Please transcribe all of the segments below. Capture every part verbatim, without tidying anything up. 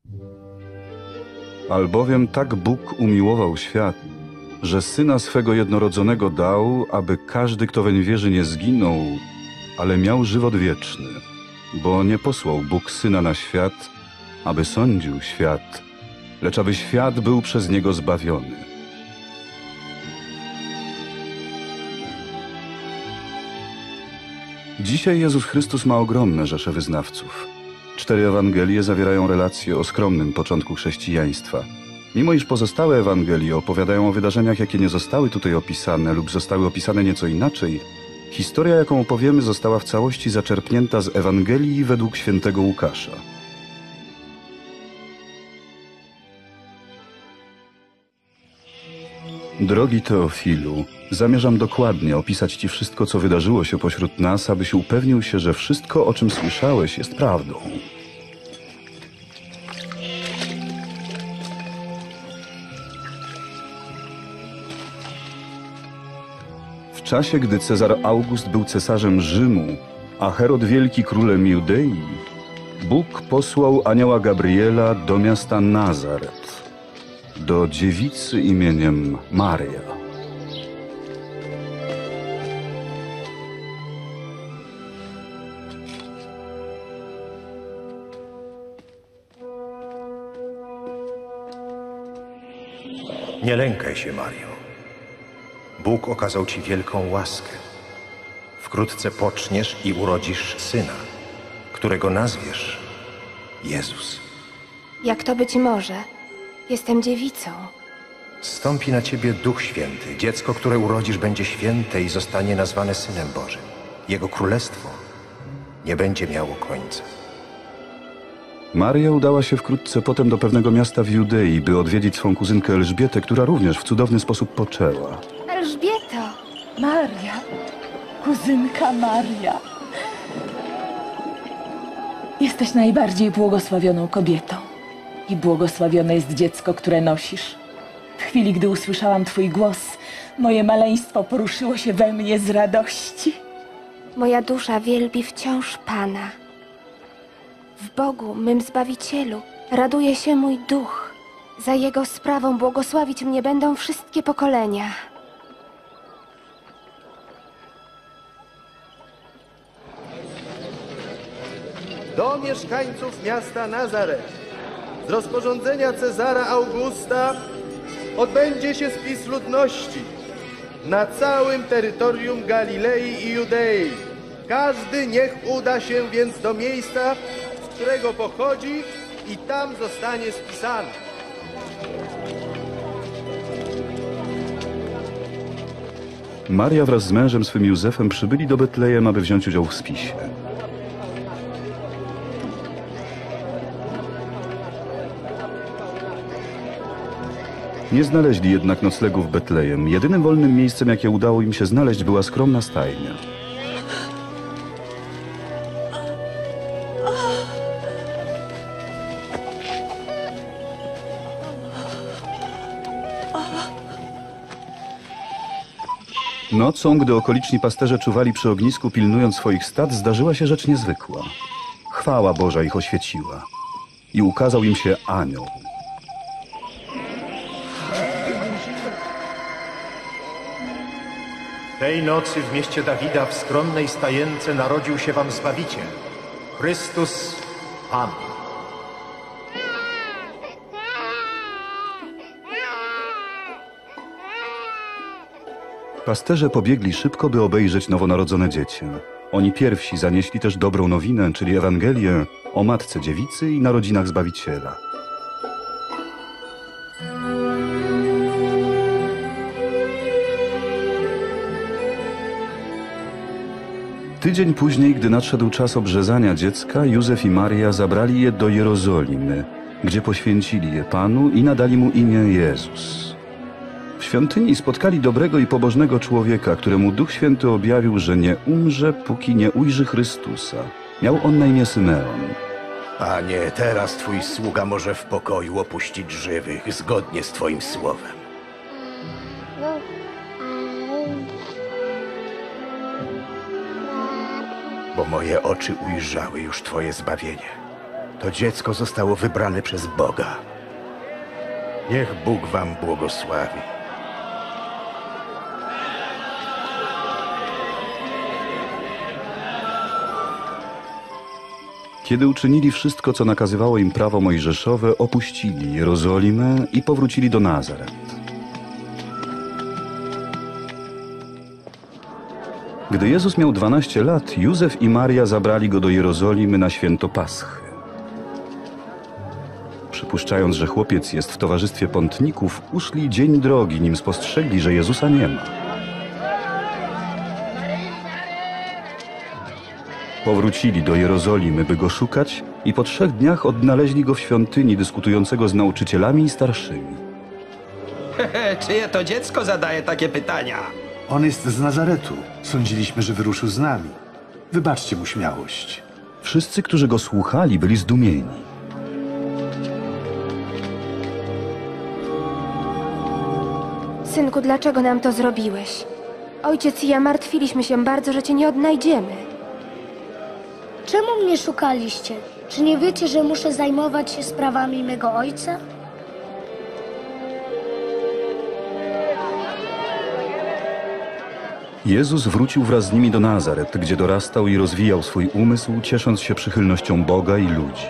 Albowiem tak Bóg umiłował świat, że Syna swego jednorodzonego dał, aby każdy, kto weń wierzy, nie zginął, ale miał żywot wieczny. Bo nie posłał Bóg Syna na świat, aby sądził świat, lecz aby świat był przez Niego zbawiony. Dzisiaj Jezus Chrystus ma ogromne rzesze wyznawców. Cztery Ewangelie zawierają relacje o skromnym początku chrześcijaństwa. Mimo iż pozostałe Ewangelie opowiadają o wydarzeniach, jakie nie zostały tutaj opisane lub zostały opisane nieco inaczej, historia, jaką opowiemy, została w całości zaczerpnięta z Ewangelii według świętego Łukasza. Drogi Teofilu, zamierzam dokładnie opisać Ci wszystko, co wydarzyło się pośród nas, abyś upewnił się, że wszystko, o czym słyszałeś, jest prawdą. W czasie, gdy Cezar August był cesarzem Rzymu, a Herod Wielki królem Judei, Bóg posłał anioła Gabriela do miasta Nazaret, do dziewicy imieniem Maria. Nie lękaj się, Mario. Bóg okazał ci wielką łaskę. Wkrótce poczniesz i urodzisz syna, którego nazwiesz Jezus. Jak to być może? Jestem dziewicą. Zstąpi na ciebie Duch Święty. Dziecko, które urodzisz, będzie święte i zostanie nazwane Synem Bożym. Jego królestwo nie będzie miało końca. Maria udała się wkrótce potem do pewnego miasta w Judei, by odwiedzić swą kuzynkę Elżbietę, która również w cudowny sposób poczęła. Elżbieto! Maria, kuzynka Maria. Jesteś najbardziej błogosławioną kobietą i błogosławione jest dziecko, które nosisz. W chwili, gdy usłyszałam twój głos, moje maleństwo poruszyło się we mnie z radości. Moja dusza wielbi wciąż Pana. W Bogu, mym Zbawicielu, raduje się mój duch. Za Jego sprawą błogosławić mnie będą wszystkie pokolenia. Do mieszkańców miasta Nazaret. Z rozporządzenia Cezara Augusta odbędzie się spis ludności na całym terytorium Galilei i Judei. Każdy niech uda się więc do miejsca, z którego pochodzi, i tam zostanie spisany. Maria wraz z mężem swym Józefem przybyli do Betlejem, aby wziąć udział w spisie. Nie znaleźli jednak noclegu w Betlejem. Jedynym wolnym miejscem, jakie udało im się znaleźć, była skromna stajnia. Nocą, gdy okoliczni pasterze czuwali przy ognisku, pilnując swoich stad, zdarzyła się rzecz niezwykła. Chwała Boża ich oświeciła i ukazał im się anioł. Tej nocy w mieście Dawida w skromnej stajence narodził się wam Zbawiciel, Chrystus Pan. Pasterze pobiegli szybko, by obejrzeć nowonarodzone dziecię. Oni pierwsi zanieśli też dobrą nowinę, czyli Ewangelię o Matce Dziewicy i narodzinach Zbawiciela. Tydzień później, gdy nadszedł czas obrzezania dziecka, Józef i Maria zabrali je do Jerozolimy, gdzie poświęcili je Panu i nadali mu imię Jezus. W świątyni spotkali dobrego i pobożnego człowieka, któremu Duch Święty objawił, że nie umrze, póki nie ujrzy Chrystusa. Miał on na imię Symeon. Panie, teraz twój sługa może w pokoju opuścić żywych, zgodnie z twoim słowem. Bo moje oczy ujrzały już twoje zbawienie, To dziecko zostało wybrane przez Boga. Niech Bóg wam błogosławi. Kiedy uczynili wszystko, co nakazywało im prawo mojżeszowe, opuścili Jerozolimę i powrócili do Nazaret. Gdy Jezus miał dwanaście lat, Józef i Maria zabrali go do Jerozolimy na święto Paschy. Przypuszczając, że chłopiec jest w towarzystwie pątników, uszli dzień drogi, nim spostrzegli, że Jezusa nie ma. Powrócili do Jerozolimy, by go szukać, i po trzech dniach odnaleźli go w świątyni dyskutującego z nauczycielami i starszymi. Czyje to dziecko zadaje takie pytania? On jest z Nazaretu. Sądziliśmy, że wyruszył z nami. Wybaczcie mu śmiałość. Wszyscy, którzy go słuchali, byli zdumieni. Synku, dlaczego nam to zrobiłeś? Ojciec i ja martwiliśmy się bardzo, że cię nie odnajdziemy. Czemu mnie szukaliście? Czy nie wiecie, że muszę zajmować się sprawami mego ojca? Jezus wrócił wraz z nimi do Nazaret, gdzie dorastał i rozwijał swój umysł, ciesząc się przychylnością Boga i ludzi.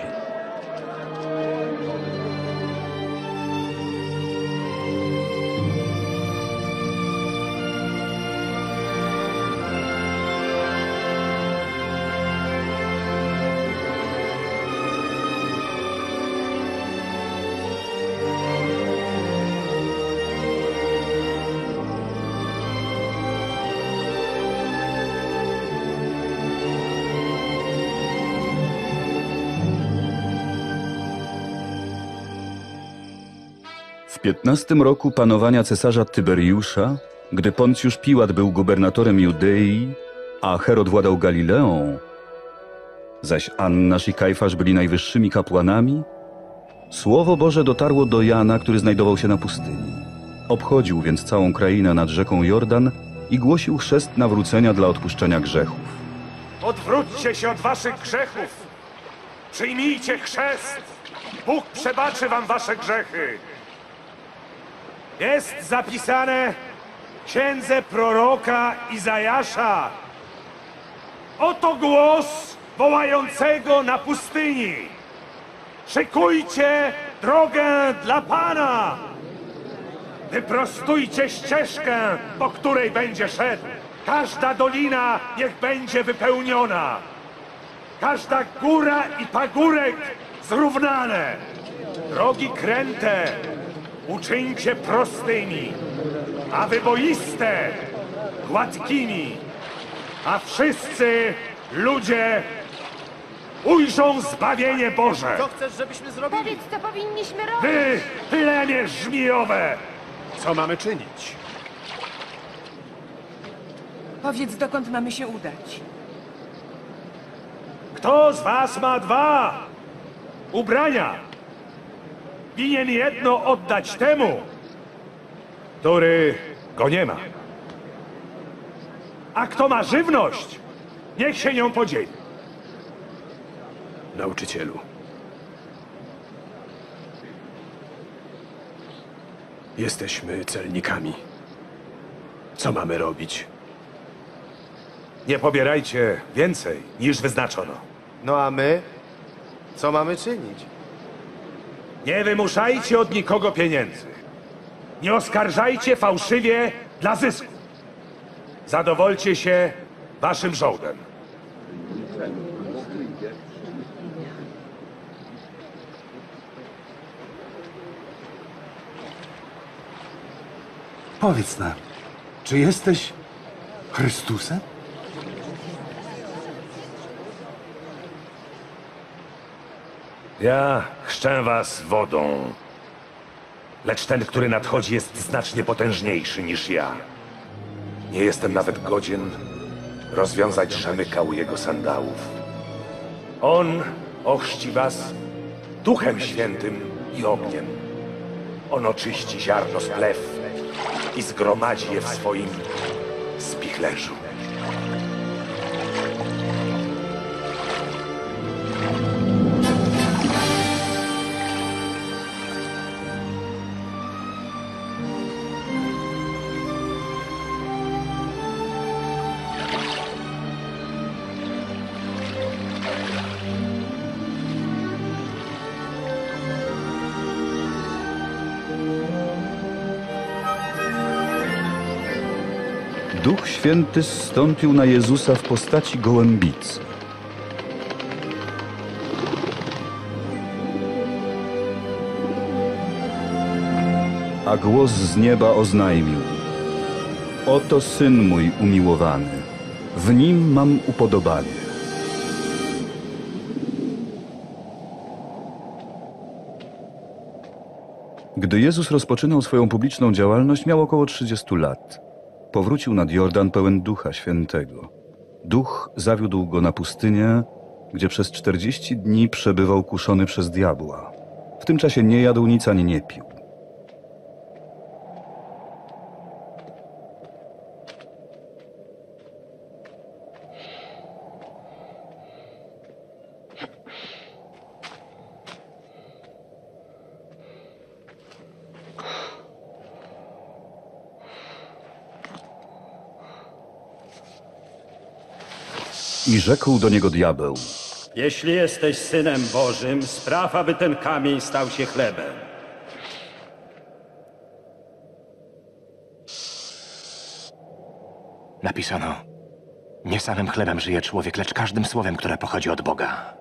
W piętnastym roku panowania cesarza Tyberiusza, gdy Poncjusz Piłat był gubernatorem Judei, a Herod władał Galileą, zaś Annasz i Kajfasz byli najwyższymi kapłanami, Słowo Boże dotarło do Jana, który znajdował się na pustyni. Obchodził więc całą krainę nad rzeką Jordan i głosił chrzest nawrócenia dla odpuszczenia grzechów. Odwróćcie się od waszych grzechów! Przyjmijcie chrzest! Bóg przebaczy wam wasze grzechy! Jest zapisane w księdze proroka Izajasza. Oto głos wołającego na pustyni. Szykujcie drogę dla Pana! Wyprostujcie ścieżkę, po której będzie szedł. Każda dolina niech będzie wypełniona. Każda góra i pagórek zrównane. Drogi kręte uczyńcie prostymi, a wyboiste gładkimi. A wszyscy ludzie ujrzą zbawienie Boże. Co chcesz, żebyśmy zrobili? Powiedz, co powinniśmy robić. Wy, plemię żmijowe! Co mamy czynić? Powiedz, dokąd mamy się udać. Kto z was ma dwa ubrania? Winien jedno oddać temu, który go nie ma. A kto ma żywność, niech się nią podzieli. Nauczycielu. Jesteśmy celnikami. Co mamy robić? Nie pobierajcie więcej, niż wyznaczono. No a my? Co mamy czynić? Nie wymuszajcie od nikogo pieniędzy. Nie oskarżajcie fałszywie dla zysku. Zadowolcie się waszym żołdem. Powiedz nam, czy jesteś Chrystusem? Ja chrzczę was wodą, lecz ten, który nadchodzi, jest znacznie potężniejszy niż ja. Nie jestem nawet godzien rozwiązać rzemykał jego sandałów. On ochrzci was Duchem Świętym i ogniem. On oczyści ziarno z plew i zgromadzi je w swoim spichlerzu. Duch Święty zstąpił na Jezusa w postaci gołębicy. A głos z nieba oznajmił: Oto Syn mój umiłowany, w Nim mam upodobanie. Gdy Jezus rozpoczynał swoją publiczną działalność, miał około trzydziestu lat. Powrócił nad Jordan pełen Ducha Świętego. Duch zawiódł go na pustynię, gdzie przez czterdzieści dni przebywał kuszony przez diabła. W tym czasie nie jadł nic ani nie pił. I rzekł do niego diabeł: Jeśli jesteś Synem Bożym, spraw, aby ten kamień stał się chlebem. Napisano: Nie samym chlebem żyje człowiek, lecz każdym słowem, które pochodzi od Boga.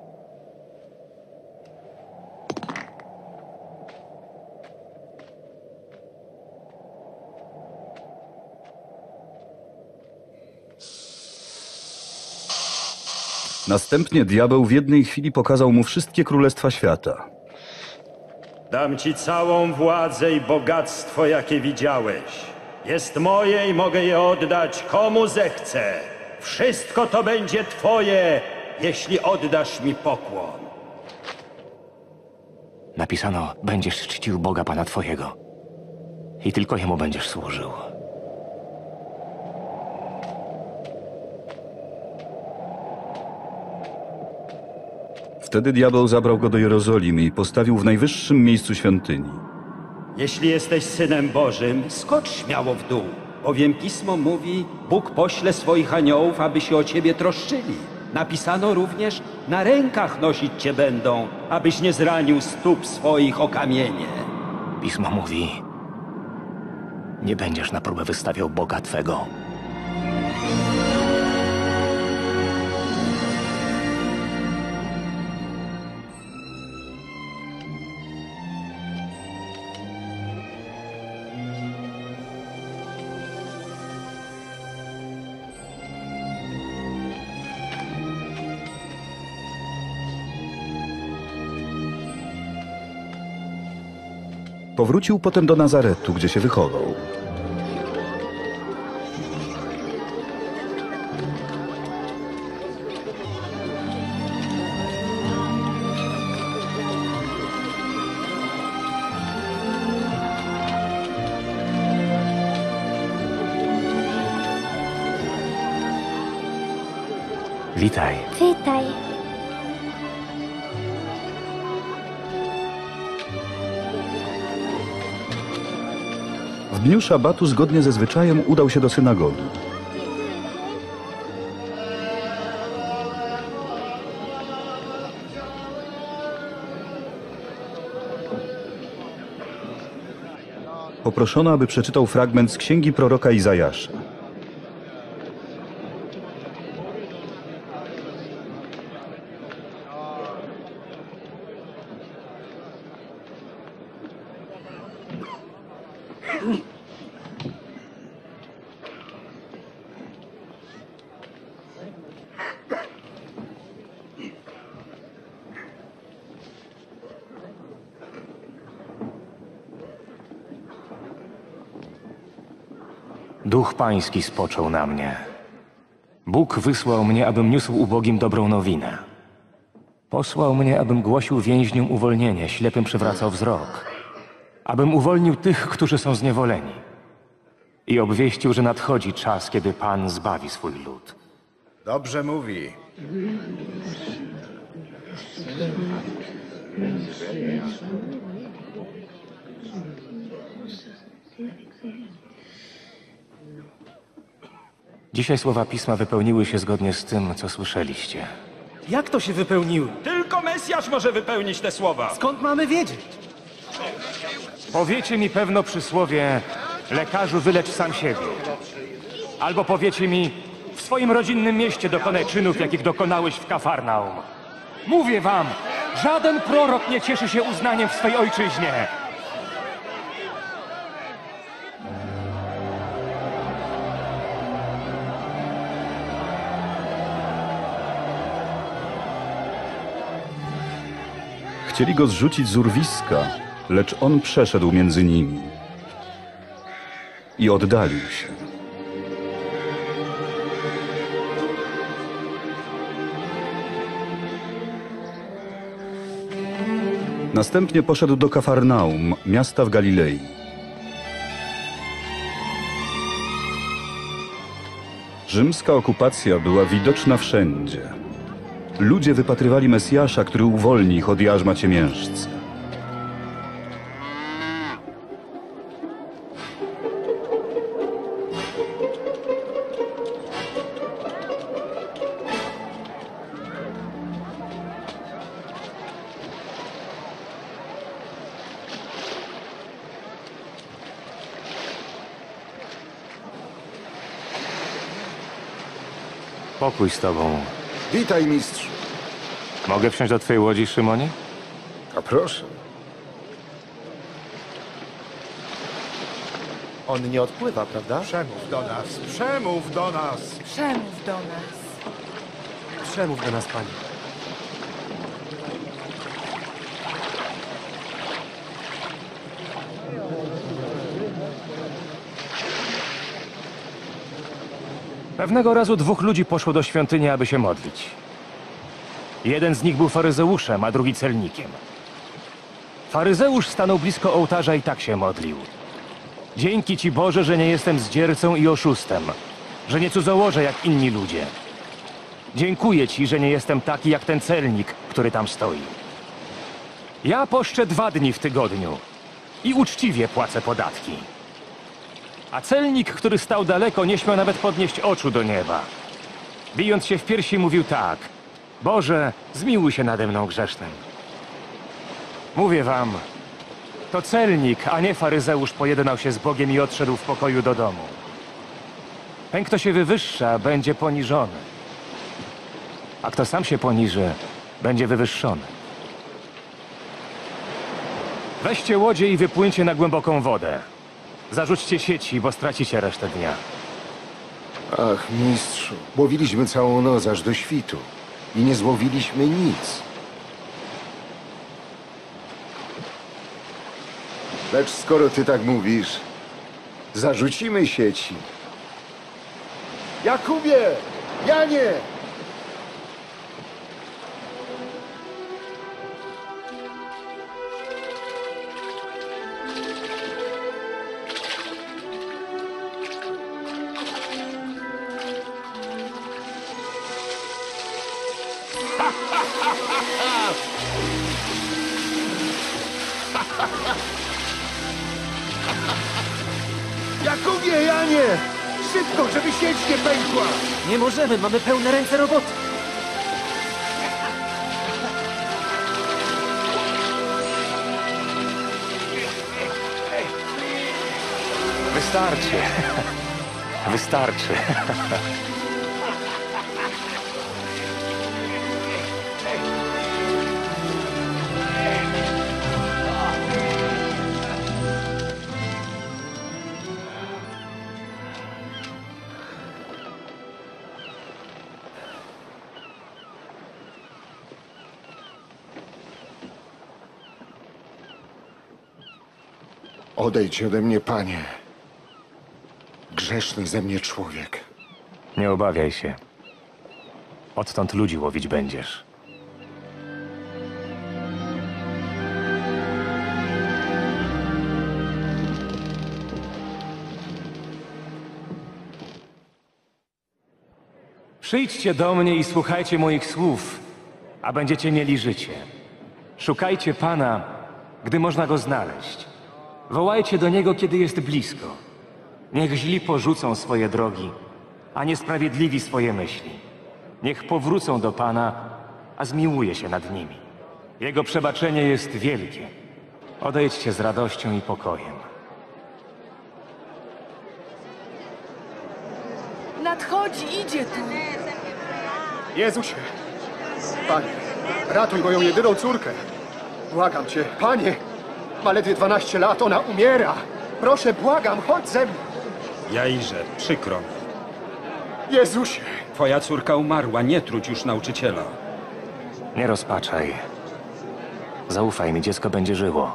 Następnie diabeł w jednej chwili pokazał mu wszystkie królestwa świata. Dam ci całą władzę i bogactwo, jakie widziałeś. Jest moje i mogę je oddać komu zechcę. Wszystko to będzie twoje, jeśli oddasz mi pokłon. Napisano: Będziesz czcił Boga Pana Twojego i tylko Jemu będziesz służył. Wtedy diabeł zabrał go do Jerozolimy i postawił w najwyższym miejscu świątyni. Jeśli jesteś Synem Bożym, skocz śmiało w dół, bowiem Pismo mówi: Bóg pośle swoich aniołów, aby się o ciebie troszczyli. Napisano również: na rękach nosić cię będą, abyś nie zranił stóp swoich o kamienie. Pismo mówi: Nie będziesz na próbę wystawiał Boga Twego. Powrócił potem do Nazaretu, gdzie się wychował. Witaj. Witaj. W dniu szabatu, zgodnie ze zwyczajem, udał się do synagogi. Poproszono, aby przeczytał fragment z księgi proroka Izajasza. Duch Pański spoczął na mnie. Bóg wysłał mnie, abym niósł ubogim dobrą nowinę. Posłał mnie, abym głosił więźniom uwolnienie, ślepym przywracał wzrok, abym uwolnił tych, którzy są zniewoleni i obwieścił, że nadchodzi czas, kiedy Pan zbawi swój lud. Dobrze mówi. Dzisiaj słowa Pisma wypełniły się zgodnie z tym, co słyszeliście. Jak to się wypełniły? Tylko Mesjasz może wypełnić te słowa. Skąd mamy wiedzieć? Powiecie mi pewno przysłowie: lekarzu, wylecz sam siebie. Albo powiecie mi, w swoim rodzinnym mieście dokonaj czynów, jakich dokonałeś w Kafarnaum. Mówię wam, żaden prorok nie cieszy się uznaniem w swej ojczyźnie. Chcieli go zrzucić z urwiska, lecz on przeszedł między nimi i oddalił się. Następnie poszedł do Kafarnaum, miasta w Galilei. Rzymska okupacja była widoczna wszędzie. Ludzie wypatrywali Mesjasza, który uwolni ich od jarzma ciemiężcy. Pokój z tobą. Witaj, mistrzu. Mogę wsiąść do twojej łodzi, Szymonie? A proszę. On nie odpływa, prawda? Przemów do nas, przemów do nas. Przemów do nas. Przemów do nas, Panie. Pewnego razu dwóch ludzi poszło do świątyni, aby się modlić. Jeden z nich był faryzeuszem, a drugi celnikiem. Faryzeusz stanął blisko ołtarza i tak się modlił. Dzięki Ci, Boże, że nie jestem zdziercą i oszustem, że nie cudzołożę jak inni ludzie. Dziękuję Ci, że nie jestem taki jak ten celnik, który tam stoi. Ja poszczę dwa dni w tygodniu i uczciwie płacę podatki. A celnik, który stał daleko, nie śmiał nawet podnieść oczu do nieba. Bijąc się w piersi, mówił tak: Boże, zmiłuj się nade mną grzesznym. Mówię wam, to celnik, a nie faryzeusz pojednał się z Bogiem i odszedł w pokoju do domu. Ten, kto się wywyższa, będzie poniżony. A kto sam się poniży, będzie wywyższony. Weźcie łodzie i wypłyńcie na głęboką wodę. Zarzućcie sieci, bo stracicie resztę dnia. Ach, mistrzu, łowiliśmy całą noc aż do świtu i nie złowiliśmy nic. Lecz skoro ty tak mówisz, zarzucimy sieci. Jakubie! Janie! Jakubie, Janie! Szybko, żeby sieć nie pękła! Nie możemy, mamy pełne ręce roboty. Wystarczy. Wystarczy. Odejdź ode mnie, Panie. Grzeszny ze mnie człowiek. Nie obawiaj się. Odtąd ludzi łowić będziesz. Przyjdźcie do mnie i słuchajcie moich słów, a będziecie mieli życie. Szukajcie Pana, gdy można Go znaleźć. Wołajcie do Niego, kiedy jest blisko. Niech źli porzucą swoje drogi, a niesprawiedliwi swoje myśli. Niech powrócą do Pana, a zmiłuje się nad nimi. Jego przebaczenie jest wielkie. Odejdźcie z radością i pokojem. Chodź, idzie tu. Jezusie! Panie, ratuj moją jedyną córkę. Błagam cię, Panie! Ma ledwie dwanaście lat, ona umiera. Proszę, błagam, chodź ze mną. Jairze, przykro mi. Jezusie! Twoja córka umarła, nie trudź już nauczyciela. Nie rozpaczaj. Zaufaj mi, dziecko będzie żyło.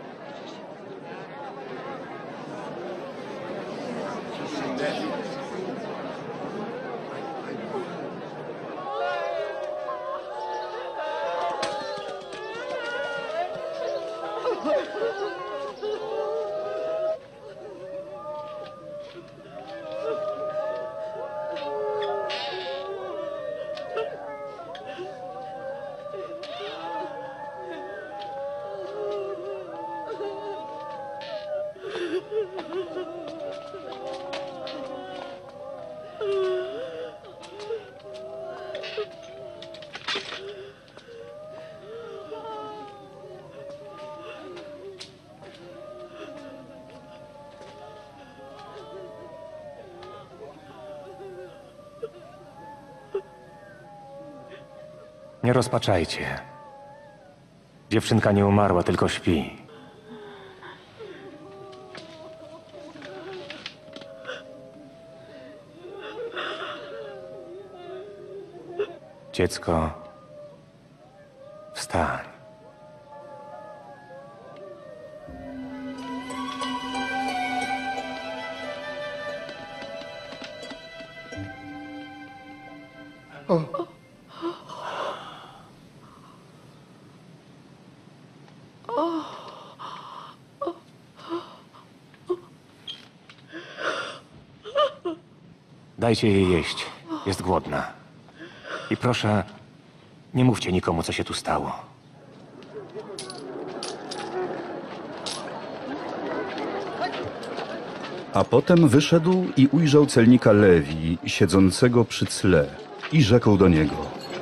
Nie rozpaczajcie. Dziewczynka nie umarła, tylko śpi. Dziecko, wstań. O. Dajcie jej jeść. Jest głodna. I proszę, nie mówcie nikomu, co się tu stało. A potem wyszedł i ujrzał celnika Lewi, siedzącego przy cle, i rzekł do niego: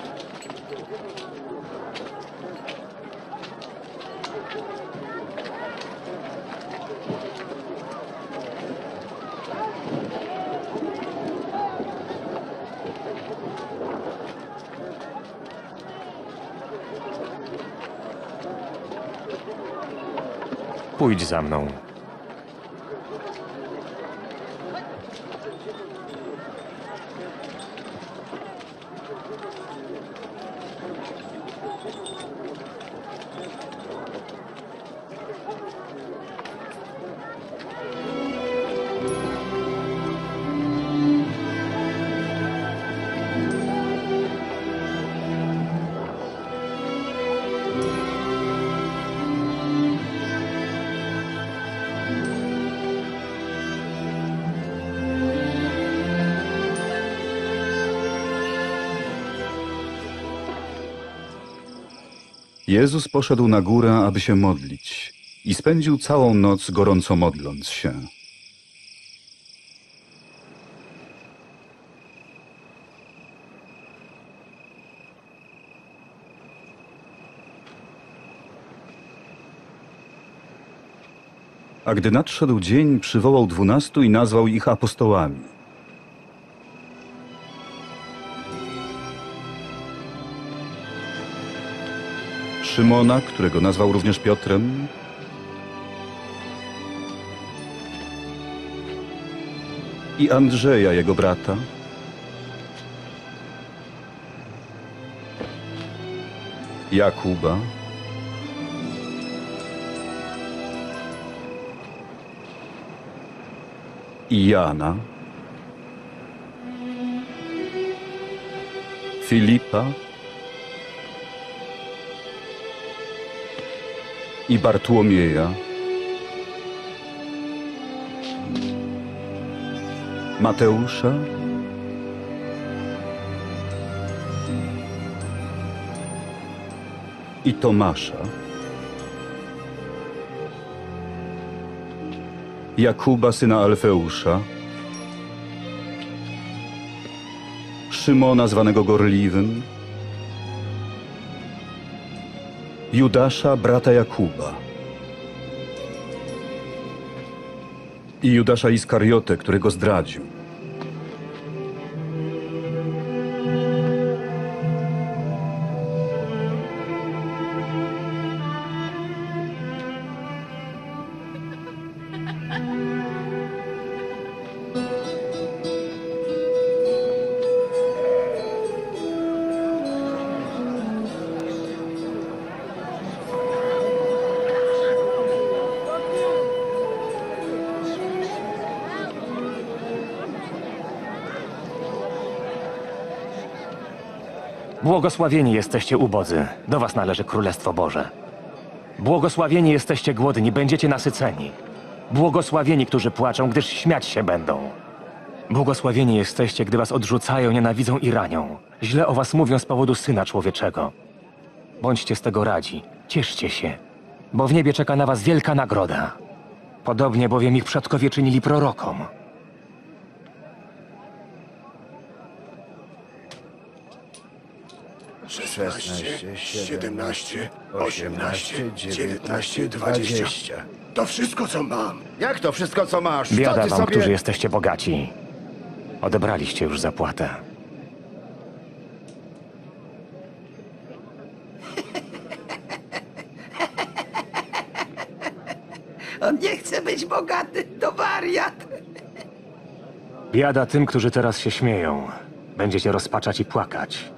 Pójdź za mną. Jezus poszedł na górę, aby się modlić, i spędził całą noc gorąco modląc się. A gdy nadszedł dzień, przywołał dwunastu i nazwał ich apostołami. Szymona, którego nazwał również Piotrem, i Andrzeja, jego brata, Jakuba, i Jana, Filipa i Bartłomieja, Mateusza i Tomasza, Jakuba syna Alfeusza, Szymona zwanego Gorliwym, Judasza, brata Jakuba, i Judasza Iskariotę, który go zdradził. Błogosławieni jesteście ubodzy, do was należy Królestwo Boże. Błogosławieni jesteście głodni, będziecie nasyceni. Błogosławieni, którzy płaczą, gdyż śmiać się będą. Błogosławieni jesteście, gdy was odrzucają, nienawidzą i ranią. Źle o was mówią z powodu Syna Człowieczego. Bądźcie z tego radzi, cieszcie się, bo w niebie czeka na was wielka nagroda. Podobnie bowiem ich przodkowie czynili prorokom. szesnaście, siedemnaście, osiemnaście, dziewiętnaście, dwadzieścia. To wszystko, co mam. Jak to wszystko, co masz? Biada Co ty wam, sobie... którzy jesteście bogaci. Odebraliście już zapłatę. On nie chce być bogaty, to wariat. Biada tym, którzy teraz się śmieją. Będziecie rozpaczać i płakać.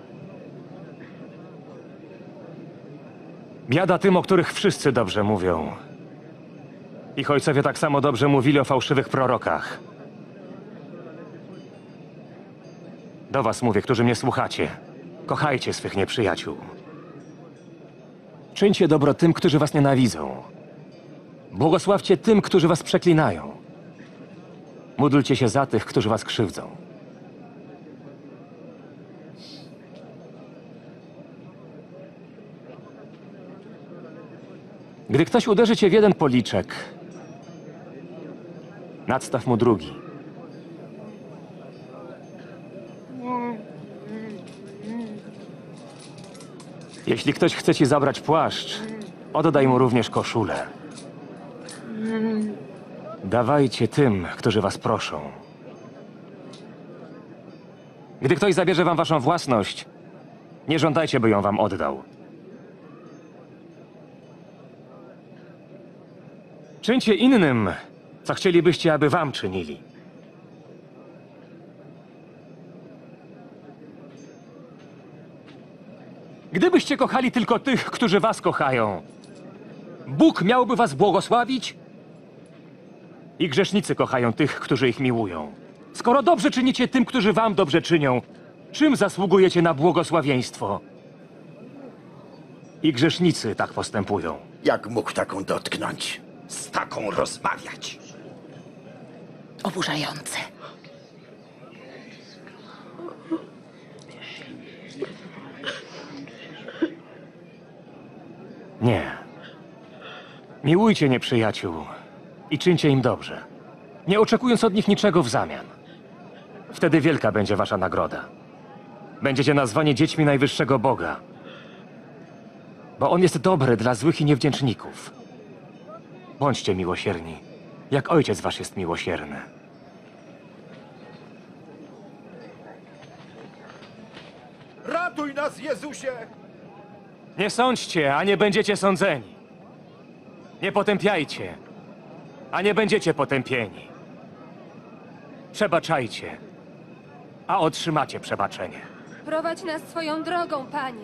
Biada tym, o których wszyscy dobrze mówią. Ich ojcowie tak samo dobrze mówili o fałszywych prorokach. Do was mówię, którzy mnie słuchacie. Kochajcie swych nieprzyjaciół. Czyńcie dobro tym, którzy was nienawidzą. Błogosławcie tym, którzy was przeklinają. Módlcie się za tych, którzy was krzywdzą. Gdy ktoś uderzy cię w jeden policzek, nadstaw mu drugi. Jeśli ktoś chce ci zabrać płaszcz, oddaj mu również koszulę. Dawajcie tym, którzy was proszą. Gdy ktoś zabierze wam waszą własność, nie żądajcie, by ją wam oddał. Czyńcie innym, co chcielibyście, aby wam czynili. Gdybyście kochali tylko tych, którzy was kochają, Bóg miałby was błogosławić? I grzesznicy kochają tych, którzy ich miłują. Skoro dobrze czynicie tym, którzy wam dobrze czynią, czym zasługujecie na błogosławieństwo? I grzesznicy tak postępują. Jak mógł taką dotknąć? Z taką rozmawiać? Oburzające. Nie. Miłujcie nieprzyjaciół i czyńcie im dobrze, nie oczekując od nich niczego w zamian. Wtedy wielka będzie wasza nagroda. Będziecie nazwani dziećmi najwyższego Boga, bo On jest dobry dla złych i niewdzięczników. Bądźcie miłosierni, jak Ojciec wasz jest miłosierny. Ratuj nas, Jezusie! Nie sądźcie, a nie będziecie sądzeni. Nie potępiajcie, a nie będziecie potępieni. Przebaczajcie, a otrzymacie przebaczenie. Prowadź nas swoją drogą, Panie.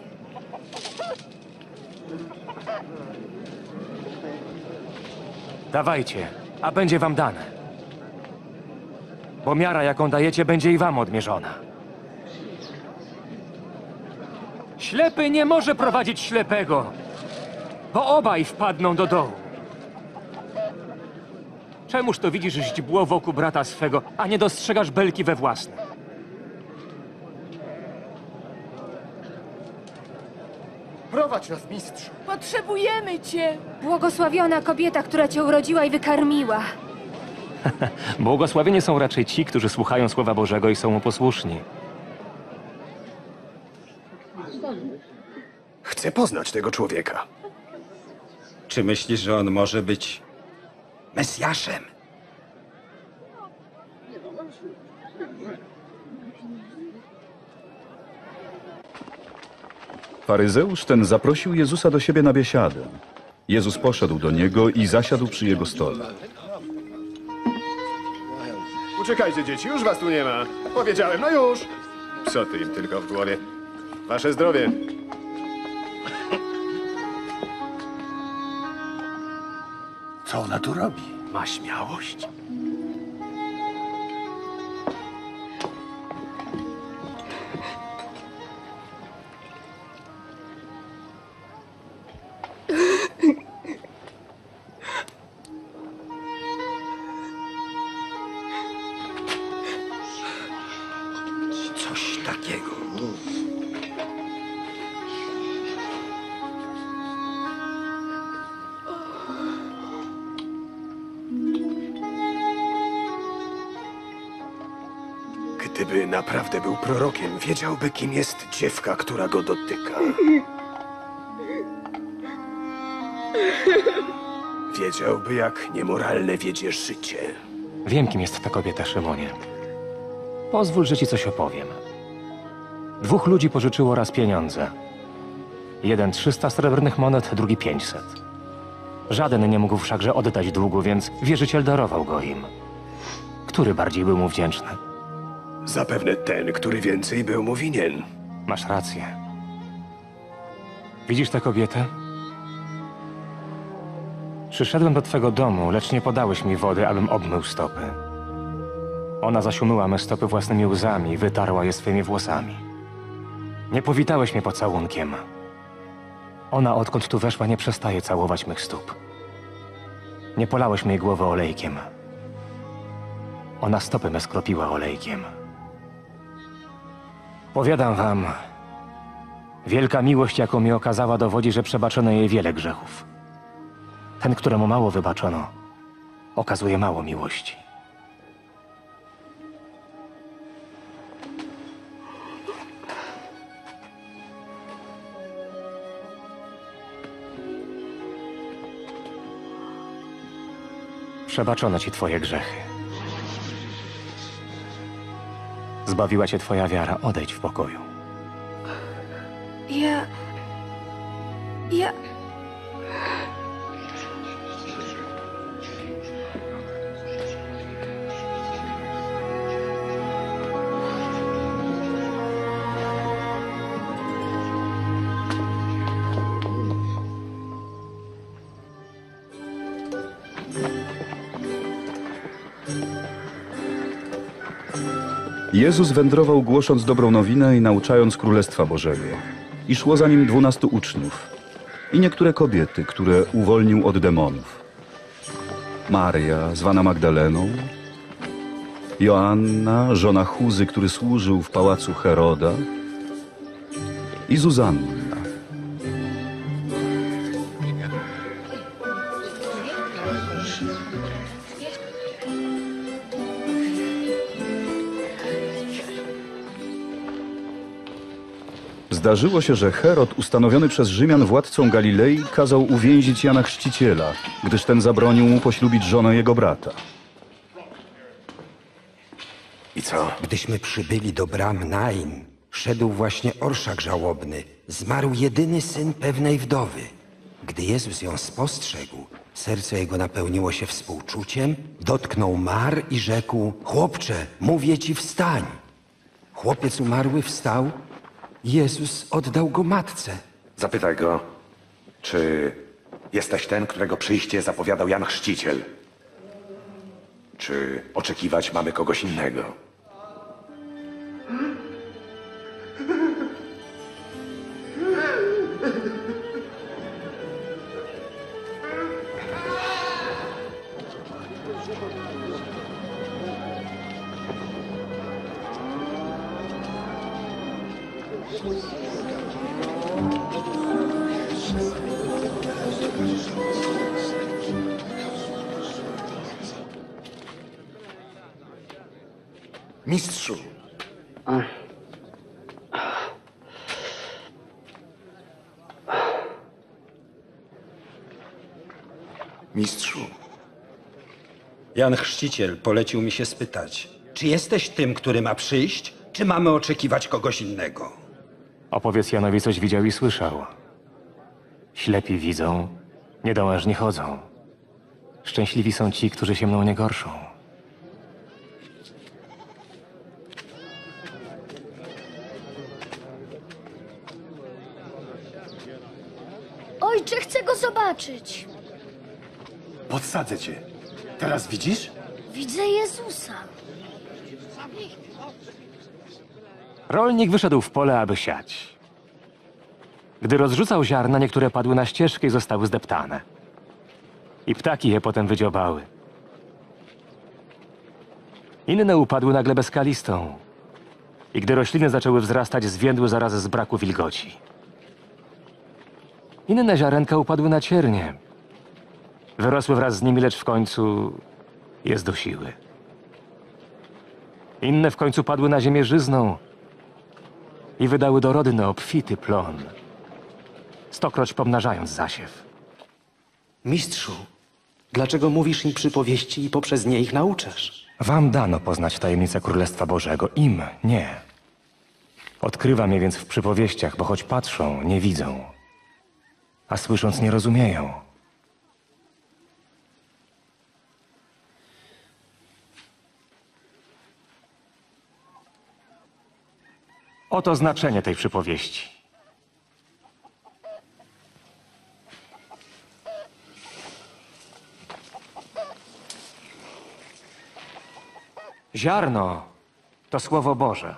Dawajcie, a będzie wam dane. Bo miara, jaką dajecie, będzie i wam odmierzona. Ślepy nie może prowadzić ślepego, bo obaj wpadną do dołu. Czemuż to widzisz źdźbło wokół brata swego, a nie dostrzegasz belki we własnym? Prowadź nas, mistrzu. Potrzebujemy cię! Błogosławiona kobieta, która cię urodziła i wykarmiła. Błogosławieni są raczej ci, którzy słuchają Słowa Bożego i są mu posłuszni. Chcę poznać tego człowieka. Czy myślisz, że on może być Mesjaszem? Faryzeusz ten zaprosił Jezusa do siebie na biesiadę. Jezus poszedł do niego i zasiadł przy jego stole. Uciekajcie, dzieci, już was tu nie ma. Powiedziałem, no już. Co ty im tylko w głowie? Wasze zdrowie. Co ona tu robi? Ma śmiałość. Gdyby naprawdę był prorokiem, wiedziałby, kim jest dziewka, która go dotyka. Wiedziałby, jak niemoralne wiedzie życie. Wiem, kim jest ta kobieta, Szymonie. Pozwól, że ci coś opowiem. Dwóch ludzi pożyczyło raz pieniądze. Jeden trzysta srebrnych monet, drugi pięćset. Żaden nie mógł wszakże oddać długu, więc wierzyciel darował go im. Który bardziej był mu wdzięczny? Zapewne ten, który więcej był mu winien. Masz rację. Widzisz tę kobietę? Przyszedłem do twego domu, lecz nie podałeś mi wody, abym obmył stopy. Ona zaś umyła me stopy własnymi łzami i wytarła je swymi włosami. Nie powitałeś mnie pocałunkiem. Ona, odkąd tu weszła, nie przestaje całować mych stóp. Nie polałeś mej głowy olejkiem. Ona stopy me skropiła olejkiem. Powiadam wam, wielka miłość, jaką mi okazała, dowodzi, że przebaczono jej wiele grzechów. Ten, któremu mało wybaczono, okazuje mało miłości. Przebaczono ci twoje grzechy. Zbawiła cię twoja wiara. Odejdź w pokoju. Ja... Ja... Jezus wędrował, głosząc dobrą nowinę i nauczając Królestwa Bożego. I szło za nim dwunastu uczniów i niektóre kobiety, które uwolnił od demonów. Maria, zwana Magdaleną, Joanna, żona Chuzy, który służył w pałacu Heroda, i Zuzanna. Zdarzyło się, że Herod, ustanowiony przez Rzymian władcą Galilei, kazał uwięzić Jana Chrzciciela, gdyż ten zabronił mu poślubić żonę jego brata. I co? Gdyśmy przybyli do bram Naim, szedł właśnie orszak żałobny. Zmarł jedyny syn pewnej wdowy. Gdy Jezus ją spostrzegł, serce jego napełniło się współczuciem, dotknął mar i rzekł: chłopcze, mówię ci, wstań. Chłopiec umarły wstał. Jezus oddał go matce. Zapytaj go, czy jesteś ten, którego przyjście zapowiadał Jan Chrzciciel? Czy oczekiwać mamy kogoś innego? Mistrzu! Mistrzu! Jan Chrzciciel polecił mi się spytać, czy jesteś tym, który ma przyjść, czy mamy oczekiwać kogoś innego? Opowiedz Janowi, coś widział i słyszał. Ślepi widzą, niedołężni chodzą. Szczęśliwi są ci, którzy się mną nie gorszą. Ojcze, chcę go zobaczyć. Podsadzę cię. Teraz widzisz? Widzę Jezusa. Rolnik wyszedł w pole, aby siać. Gdy rozrzucał ziarna, niektóre padły na ścieżkę i zostały zdeptane. I ptaki je potem wydziobały. Inne upadły na glebę skalistą. I gdy rośliny zaczęły wzrastać, zwiędły zaraz z braku wilgoci. Inne ziarenka upadły na ciernie. Wyrosły wraz z nimi, lecz w końcu je zdusiły. Inne w końcu padły na ziemię żyzną i wydały dorodny, obfity plon, stokroć pomnażając zasiew. Mistrzu, dlaczego mówisz im przypowieści i poprzez nie ich nauczasz? Wam dano poznać tajemnicę Królestwa Bożego, im nie. Odkrywam je więc w przypowieściach, bo choć patrzą, nie widzą, a słysząc nie rozumieją. Oto znaczenie tej przypowieści. Ziarno to Słowo Boże.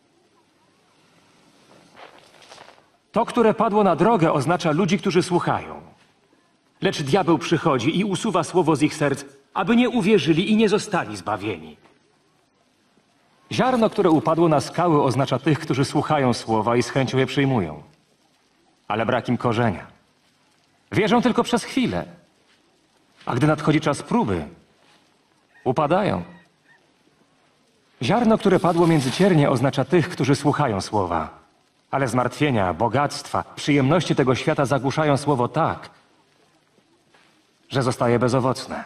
To, które padło na drogę, oznacza ludzi, którzy słuchają. Lecz diabeł przychodzi i usuwa słowo z ich serc, aby nie uwierzyli i nie zostali zbawieni. Ziarno, które upadło na skały, oznacza tych, którzy słuchają słowa i z chęcią je przyjmują. Ale brak im korzenia. Wierzą tylko przez chwilę. A gdy nadchodzi czas próby, upadają. Ziarno, które padło między ciernie, oznacza tych, którzy słuchają słowa. Ale zmartwienia, bogactwa, przyjemności tego świata zagłuszają słowo tak, że zostaje bezowocne.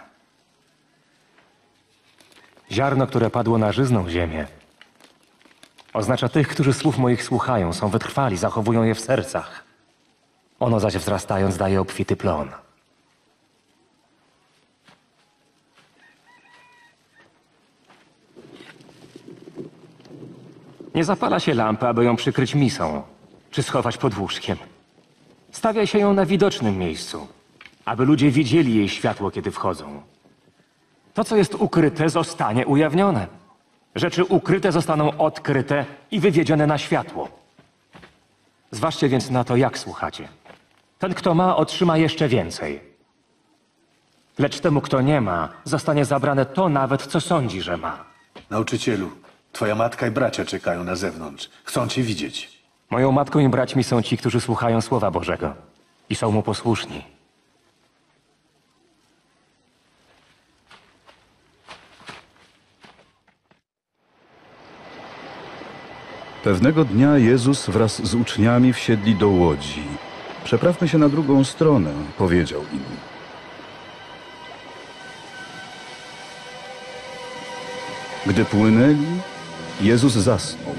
Ziarno, które padło na żyzną ziemię, oznacza tych, którzy słów moich słuchają, są wytrwali, zachowują je w sercach. Ono zaś wzrastając daje obfity plon. Nie zapala się lampy, aby ją przykryć misą, czy schować pod łóżkiem. Stawia się ją na widocznym miejscu, aby ludzie widzieli jej światło, kiedy wchodzą. To, co jest ukryte, zostanie ujawnione. Rzeczy ukryte zostaną odkryte i wywiedzione na światło. Zważcie więc na to, jak słuchacie. Ten, kto ma, otrzyma jeszcze więcej. Lecz temu, kto nie ma, zostanie zabrane to nawet, co sądzi, że ma. Nauczycielu, twoja matka i bracia czekają na zewnątrz. Chcą cię widzieć. Moją matką i braćmi są ci, którzy słuchają Słowa Bożego i są mu posłuszni. Pewnego dnia Jezus wraz z uczniami wsiedli do łodzi. Przeprawmy się na drugą stronę, powiedział im. Gdy płynęli, Jezus zasnął.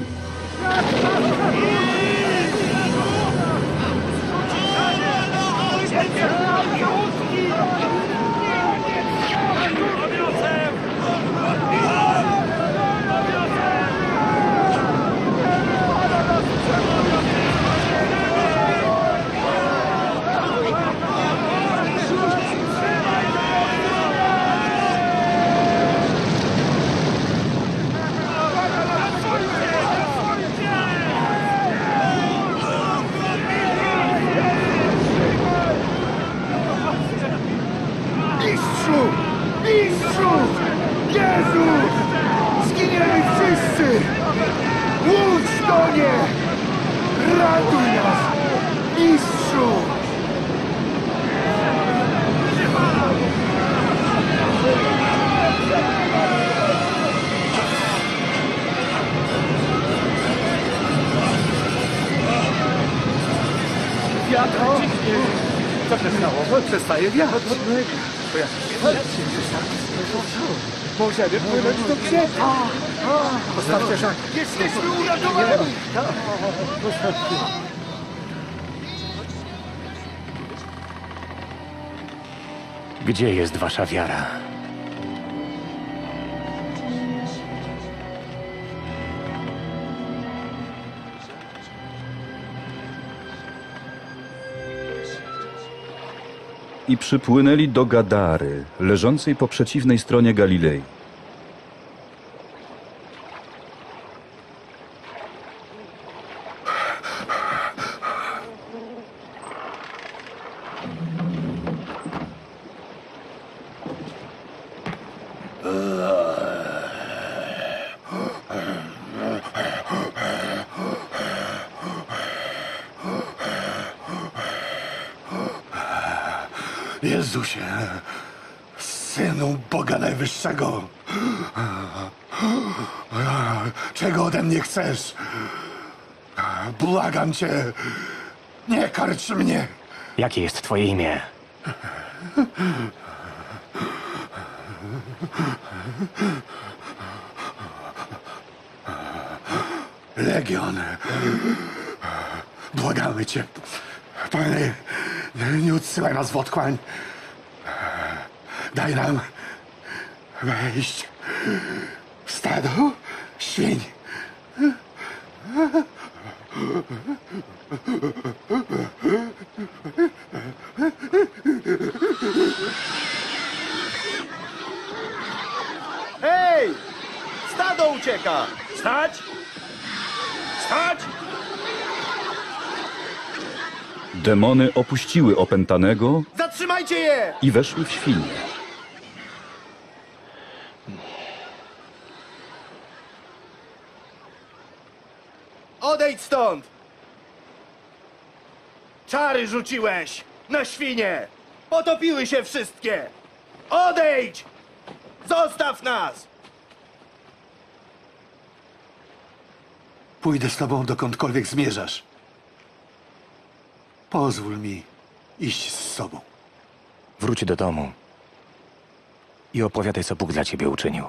Mistrzu! Mistrzu! Jezus! Zginiemy wszyscy! Łódź do nie! Ratuj nas! Mistrzu! Wiatr! Co się stało? Przestaje wiatr. Możemy płynąć do brzegu. Postawcie żak. Jesteśmy uratowani! Gdzie jest wasza wiara? I przypłynęli do Gadary, leżącej po przeciwnej stronie Galilei. Jezusie, Synu Boga Najwyższego. Czego ode mnie chcesz? Błagam cię, nie karcz mnie. Jakie jest twoje imię? Legion. Błagamy cię. Panie, nie odsyłaj nas w otchłań. Daj nam wejść w stado świń. Hej! Stado ucieka! Stać! Stać! Demony opuściły opętanego Zatrzymajcie je! i weszły w świnie. Odejdź stąd! Czary rzuciłeś na świnie! Potopiły się wszystkie! Odejdź! Zostaw nas! Pójdę z tobą dokądkolwiek zmierzasz. Pozwól mi iść z sobą. Wróć do domu i opowiadaj, co Bóg dla ciebie uczynił.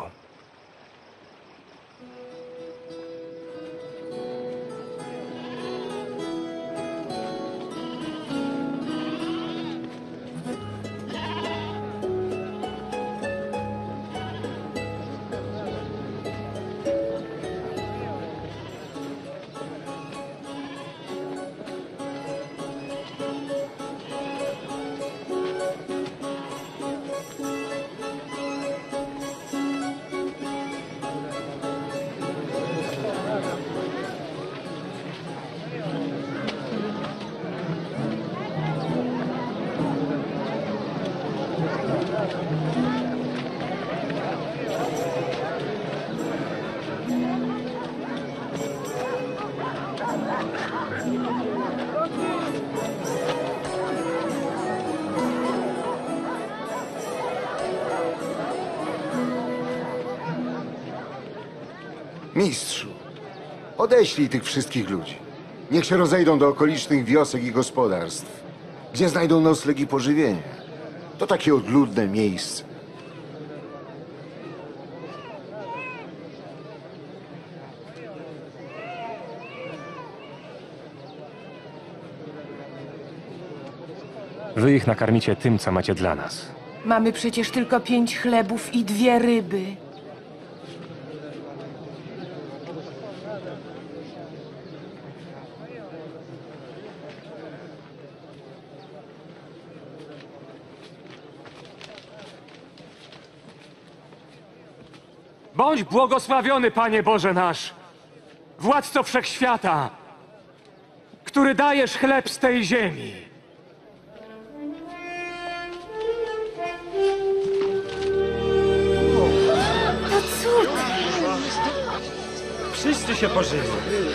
Mistrzu, odeślij tych wszystkich ludzi. Niech się rozejdą do okolicznych wiosek i gospodarstw, gdzie znajdą nocleg i pożywienie. To takie odludne miejsce. Wy ich nakarmicie tym, co macie dla nas. Mamy przecież tylko pięć chlebów i dwie ryby. Bądź błogosławiony, Panie Boże nasz, Władco Wszechświata, który dajesz chleb z tej ziemi. To cud! Wszyscy się pożywią.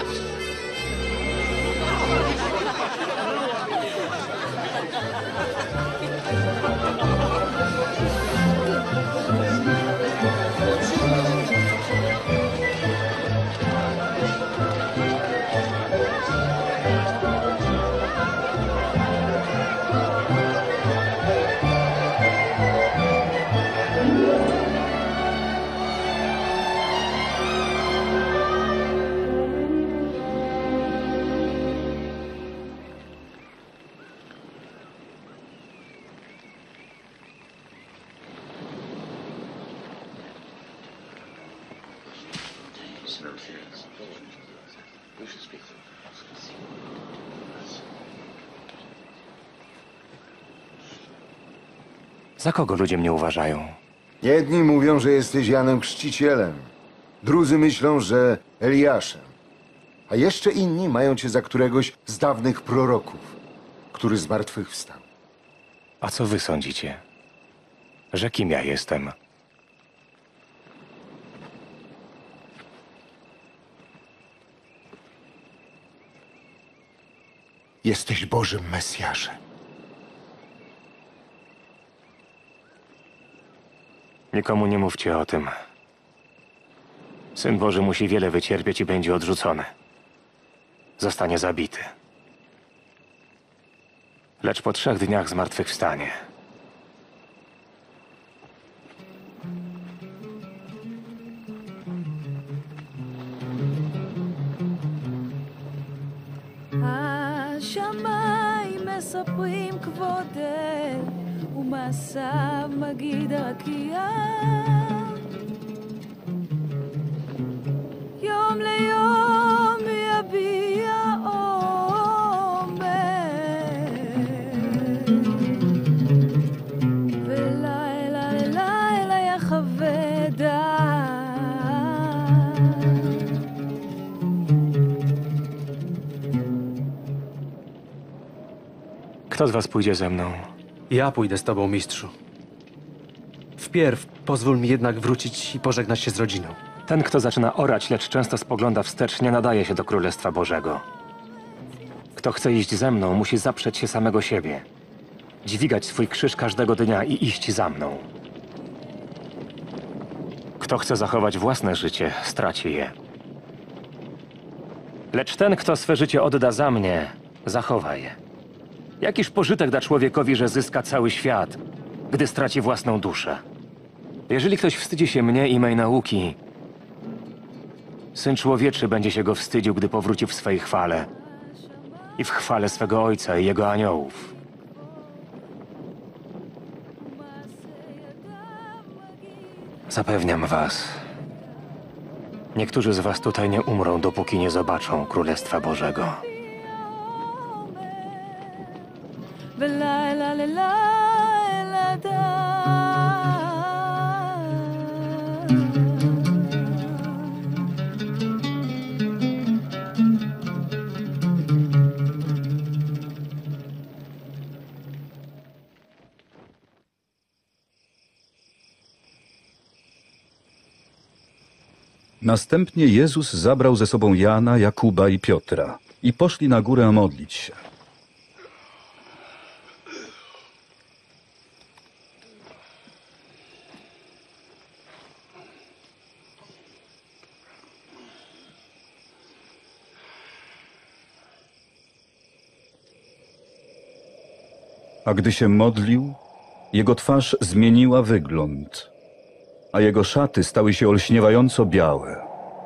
Za kogo ludzie mnie uważają? Jedni mówią, że jesteś Janem Chrzcicielem. Drudzy myślą, że Eliaszem. A jeszcze inni mają cię za któregoś z dawnych proroków, który z martwych wstał. A co wy sądzicie? Że kim ja jestem? Jesteś Bożym Mesjaszem. Nikomu nie mówcie o tym. Syn Boży musi wiele wycierpieć i będzie odrzucony. Zostanie zabity. Lecz po trzech dniach zmartwychwstanie. השמיים מספרים כבודך, ומעשיו מגיד הרקיע. יום ליום יביע עומר, ולילה ללילה יחווה דעת. Kto z was pójdzie ze mną? Ja pójdę z tobą, mistrzu. Wpierw pozwól mi jednak wrócić i pożegnać się z rodziną. Ten, kto zaczyna orać, lecz często spogląda wstecz, nie nadaje się do Królestwa Bożego. Kto chce iść ze mną, musi zaprzeć się samego siebie. Dźwigać swój krzyż każdego dnia i iść za mną. Kto chce zachować własne życie, straci je. Lecz ten, kto swe życie odda za mnie, zachowa je. Jakiż pożytek da człowiekowi, że zyska cały świat, gdy straci własną duszę? Jeżeli ktoś wstydzi się mnie i mej nauki, Syn Człowieczy będzie się go wstydził, gdy powróci w swej chwale i w chwale swego Ojca i Jego aniołów. Zapewniam was, niektórzy z was tutaj nie umrą, dopóki nie zobaczą Królestwa Bożego. ולילה ללילה דק. Następnie Jezus zabrał ze sobą Jana, Jakuba i Piotra i poszli na górę modlić się. A gdy się modlił, jego twarz zmieniła wygląd, a jego szaty stały się olśniewająco białe.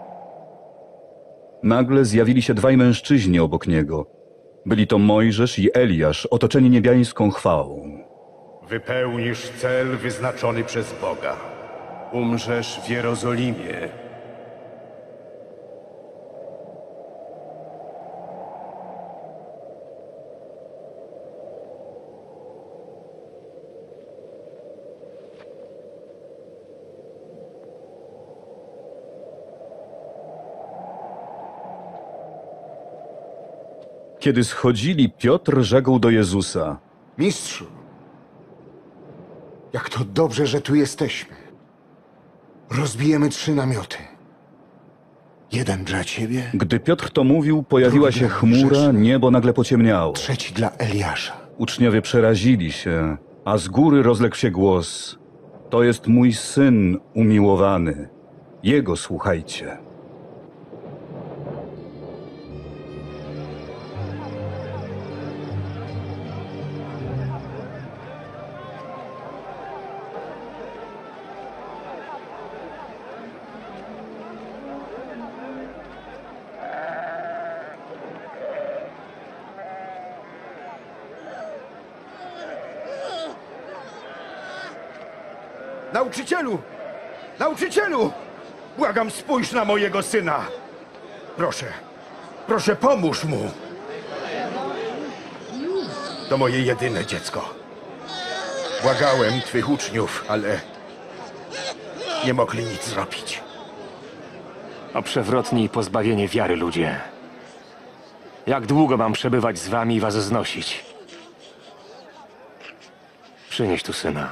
Nagle zjawili się dwaj mężczyźni obok niego. Byli to Mojżesz i Eliasz, otoczeni niebiańską chwałą. Wypełnisz cel wyznaczony przez Boga. Umrzesz w Jerozolimie. Kiedy schodzili, Piotr rzekł do Jezusa: Mistrzu, jak to dobrze, że tu jesteśmy. Rozbijemy trzy namioty. Jeden dla ciebie, Gdy Piotr to mówił, pojawiła się chmura, niebo nagle pociemniało. trzeci dla Eliasza. Uczniowie przerazili się, a z góry rozległ się głos: To jest mój Syn umiłowany. Jego słuchajcie. Nauczycielu! Nauczycielu! Błagam, spójrz na mojego syna! Proszę, proszę, pomóż mu! To moje jedyne dziecko. Błagałem twych uczniów, ale nie mogli nic zrobić. O przewrotni i pozbawienie wiary ludzie. Jak długo mam przebywać z wami i was znosić? Przynieś tu syna.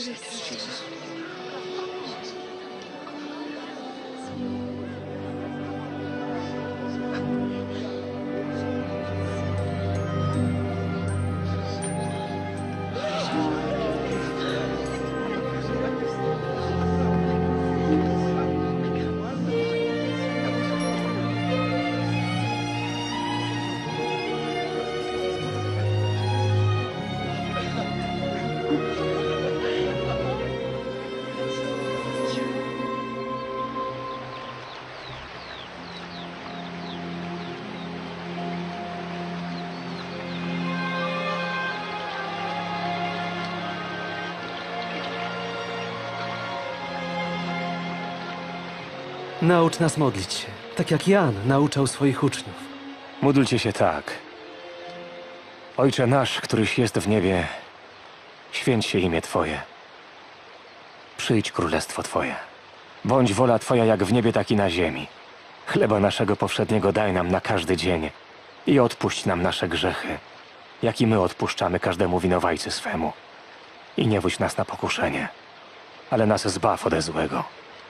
Naucz nas modlić się, tak jak Jan nauczał swoich uczniów. Módlcie się tak. Ojcze nasz, któryś jest w niebie, święć się imię Twoje. Przyjdź królestwo Twoje. Bądź wola Twoja jak w niebie, tak i na ziemi. Chleba naszego powszedniego daj nam na każdy dzień i odpuść nam nasze grzechy, jak i my odpuszczamy każdemu winowajcy swemu. I nie wódź nas na pokuszenie, ale nas zbaw ode złego.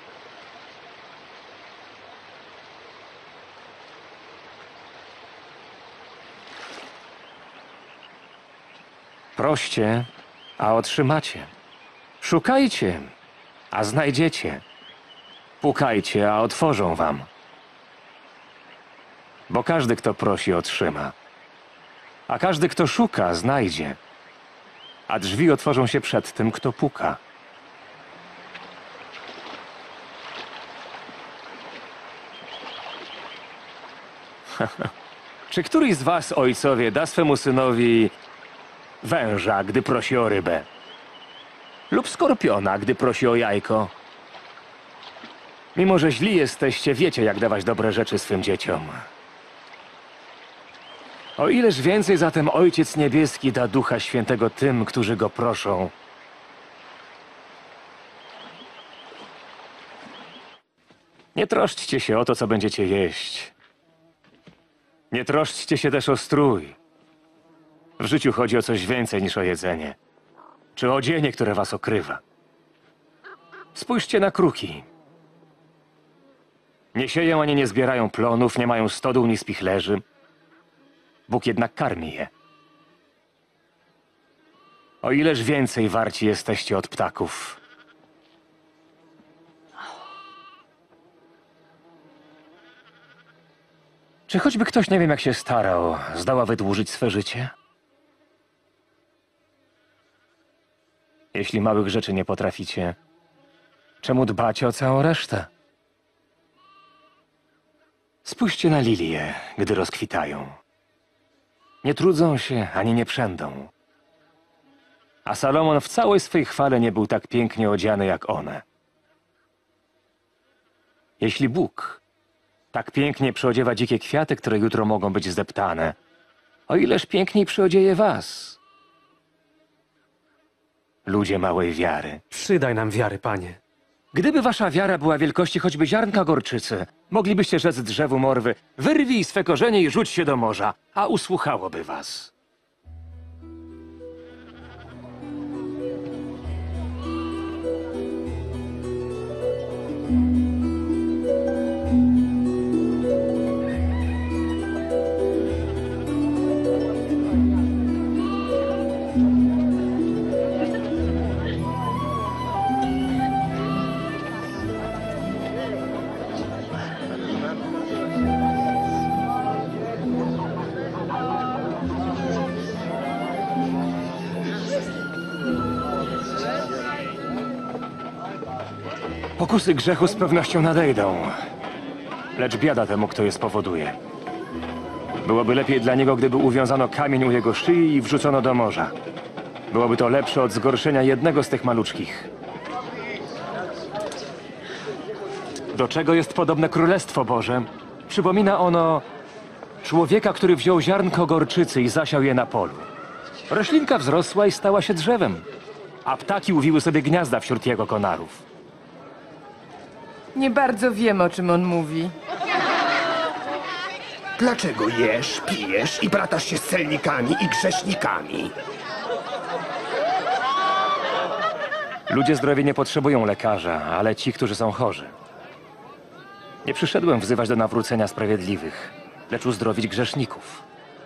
Proście, a otrzymacie. Szukajcie, a znajdziecie. Pukajcie, a otworzą wam. Bo każdy, kto prosi, otrzyma. A każdy, kto szuka, znajdzie. A drzwi otworzą się przed tym, kto puka. Czy któryś z was, ojcowie, da swemu synowi węża, gdy prosi o rybę? Lub skorpiona, gdy prosi o jajko? Mimo że źli jesteście, wiecie, jak dawać dobre rzeczy swym dzieciom. O ileż więcej zatem Ojciec Niebieski da Ducha Świętego tym, którzy Go proszą. Nie troszczcie się o to, co będziecie jeść. Nie troszczcie się też o strój. W życiu chodzi o coś więcej niż o jedzenie. Czy odzienie, które was okrywa. Spójrzcie na kruki. Nie sieją ani nie zbierają plonów, nie mają stodół ni spichlerzy. Bóg jednak karmi je. O ileż więcej warci jesteście od ptaków. Czy choćby ktoś, nie wiem jak się starał, zdoła wydłużyć swe życie? Jeśli małych rzeczy nie potraficie, czemu dbacie o całą resztę? Spójrzcie na lilie, gdy rozkwitają. Nie trudzą się, ani nie przędą. A Salomon w całej swej chwale nie był tak pięknie odziany jak one. Jeśli Bóg tak pięknie przyodziewa dzikie kwiaty, które jutro mogą być zdeptane, o ileż piękniej przyodzieje was, ludzie małej wiary. Przydaj nam wiary, Panie. Gdyby wasza wiara była wielkości choćby ziarnka gorczycy, moglibyście rzec drzewu morwy: wyrwij swe korzenie i rzuć się do morza, a usłuchałoby was. Pokusy grzechu z pewnością nadejdą, lecz biada temu, kto je spowoduje. Byłoby lepiej dla niego, gdyby uwiązano kamień u jego szyi i wrzucono do morza. Byłoby to lepsze od zgorszenia jednego z tych maluczkich. Do czego jest podobne Królestwo Boże? Przypomina ono człowieka, który wziął ziarnko gorczycy i zasiał je na polu. Roślinka wzrosła i stała się drzewem, a ptaki uwiły sobie gniazda wśród jego konarów. Nie bardzo wiem, o czym on mówi. Dlaczego jesz, pijesz i bratasz się z celnikami i grzesznikami? Ludzie zdrowi nie potrzebują lekarza, ale ci, którzy są chorzy. Nie przyszedłem wzywać do nawrócenia sprawiedliwych, lecz uzdrowić grzeszników.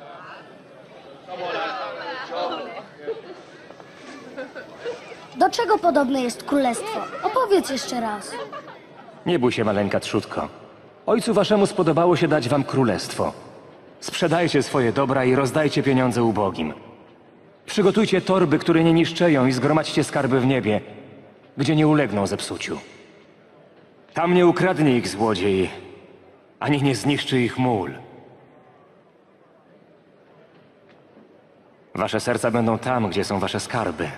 Do czego podobne jest królestwo? Opowiedz jeszcze raz. Nie bój się, maleńka trzutko. Ojcu waszemu spodobało się dać wam królestwo. Sprzedajcie swoje dobra i rozdajcie pieniądze ubogim. Przygotujcie torby, które nie niszczeją, i zgromadźcie skarby w niebie, gdzie nie ulegną zepsuciu. Tam nie ukradnie ich złodziej, ani nie zniszczy ich mól. Wasze serca będą tam, gdzie są wasze skarby.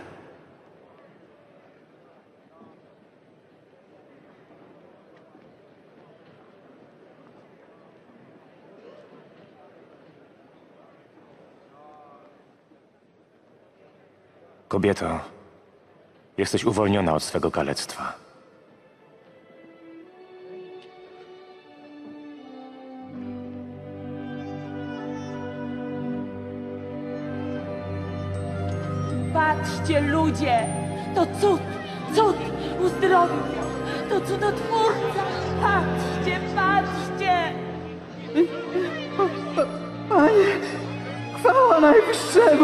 Kobieto, jesteś uwolniona od swego kalectwa. Patrzcie, ludzie! To cud! Cud! Uzdrowił ją! To cudotwórca! Patrzcie, patrzcie! Panie, chwała Najwyższemu!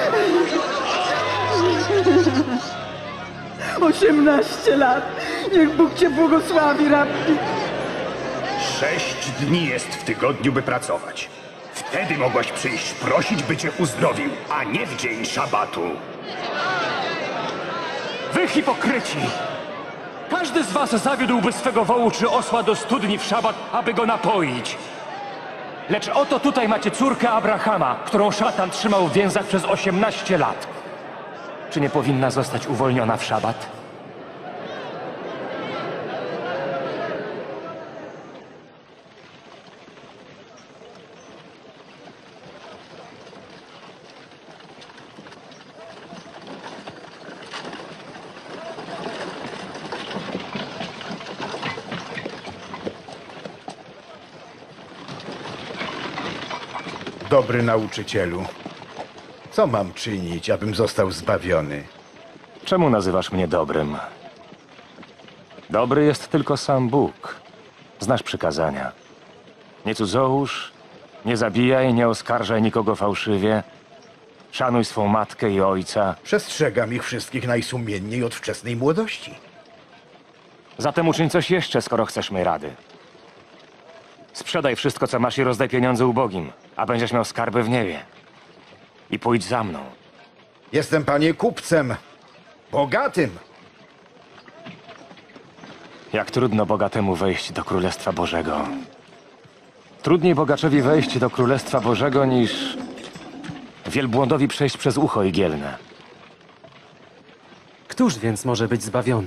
Osiemnaście lat! Niech Bóg cię błogosławi, rabbi! Sześć dni jest w tygodniu, by pracować. Wtedy mogłaś przyjść prosić, by cię uzdrowił, a nie w dzień szabatu. Wy hipokryci! Każdy z was zawiódłby swego wołu czy osła do studni w szabat, aby go napoić. Lecz oto tutaj macie córkę Abrahama, którą szatan trzymał w więzach przez osiemnaście lat. Czy nie powinna zostać uwolniona w szabat? Dobry nauczycielu, co mam czynić, abym został zbawiony? Czemu nazywasz mnie dobrym? Dobry jest tylko sam Bóg. Znasz przykazania. Nie cudzołóż, nie zabijaj, nie oskarżaj nikogo fałszywie. Szanuj swą matkę i ojca. Przestrzegam ich wszystkich najsumienniej od wczesnej młodości. Zatem uczyń coś jeszcze, skoro chcesz mej rady. Sprzedaj wszystko, co masz, i rozdaj pieniądze ubogim, a będziesz miał skarby w niebie. I pójdź za mną. Jestem, panie, kupcem. Bogatym. Jak trudno bogatemu wejść do Królestwa Bożego. Trudniej bogaczowi wejść do Królestwa Bożego niż wielbłądowi przejść przez ucho igielne. Któż więc może być zbawiony?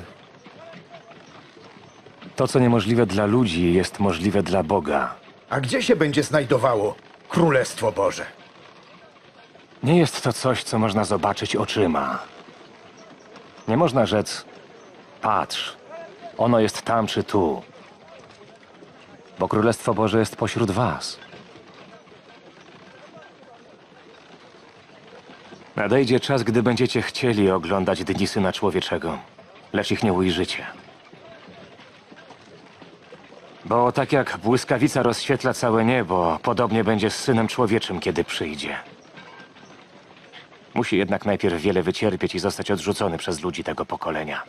To, co niemożliwe dla ludzi, jest możliwe dla Boga. A gdzie się będzie znajdowało Królestwo Boże? Nie jest to coś, co można zobaczyć oczyma. Nie można rzec, patrz, ono jest tam czy tu. Bo Królestwo Boże jest pośród was. Nadejdzie czas, gdy będziecie chcieli oglądać dni Syna Człowieczego, lecz ich nie ujrzycie. Bo tak jak błyskawica rozświetla całe niebo, podobnie będzie z Synem Człowieczym, kiedy przyjdzie. Musi jednak najpierw wiele wycierpieć i zostać odrzucony przez ludzi tego pokolenia.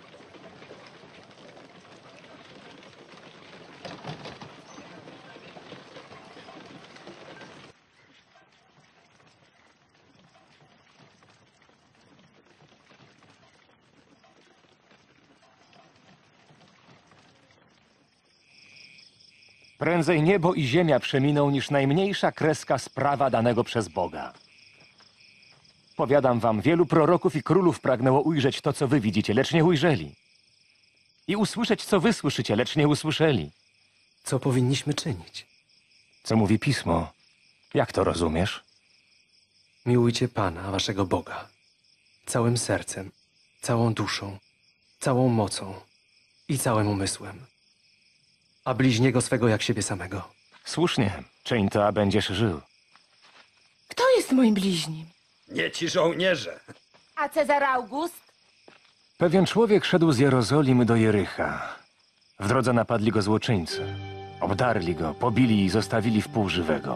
Prędzej niebo i ziemia przeminą niż najmniejsza kreska z prawa danego przez Boga. Powiadam wam, wielu proroków i królów pragnęło ujrzeć to, co wy widzicie, lecz nie ujrzeli. I usłyszeć, co wy słyszycie, lecz nie usłyszeli. Co powinniśmy czynić? Co mówi Pismo? Jak to rozumiesz? Miłujcie Pana, waszego Boga, całym sercem, całą duszą, całą mocą i całym umysłem, a bliźniego swego jak siebie samego. Słusznie, czyń to, a będziesz żył. Kto jest moim bliźnim? Nie ci żołnierze. A Cezar August? Pewien człowiek szedł z Jerozolimy do Jericha. W drodze napadli go złoczyńcy. Obdarli go, pobili i zostawili w pół żywego.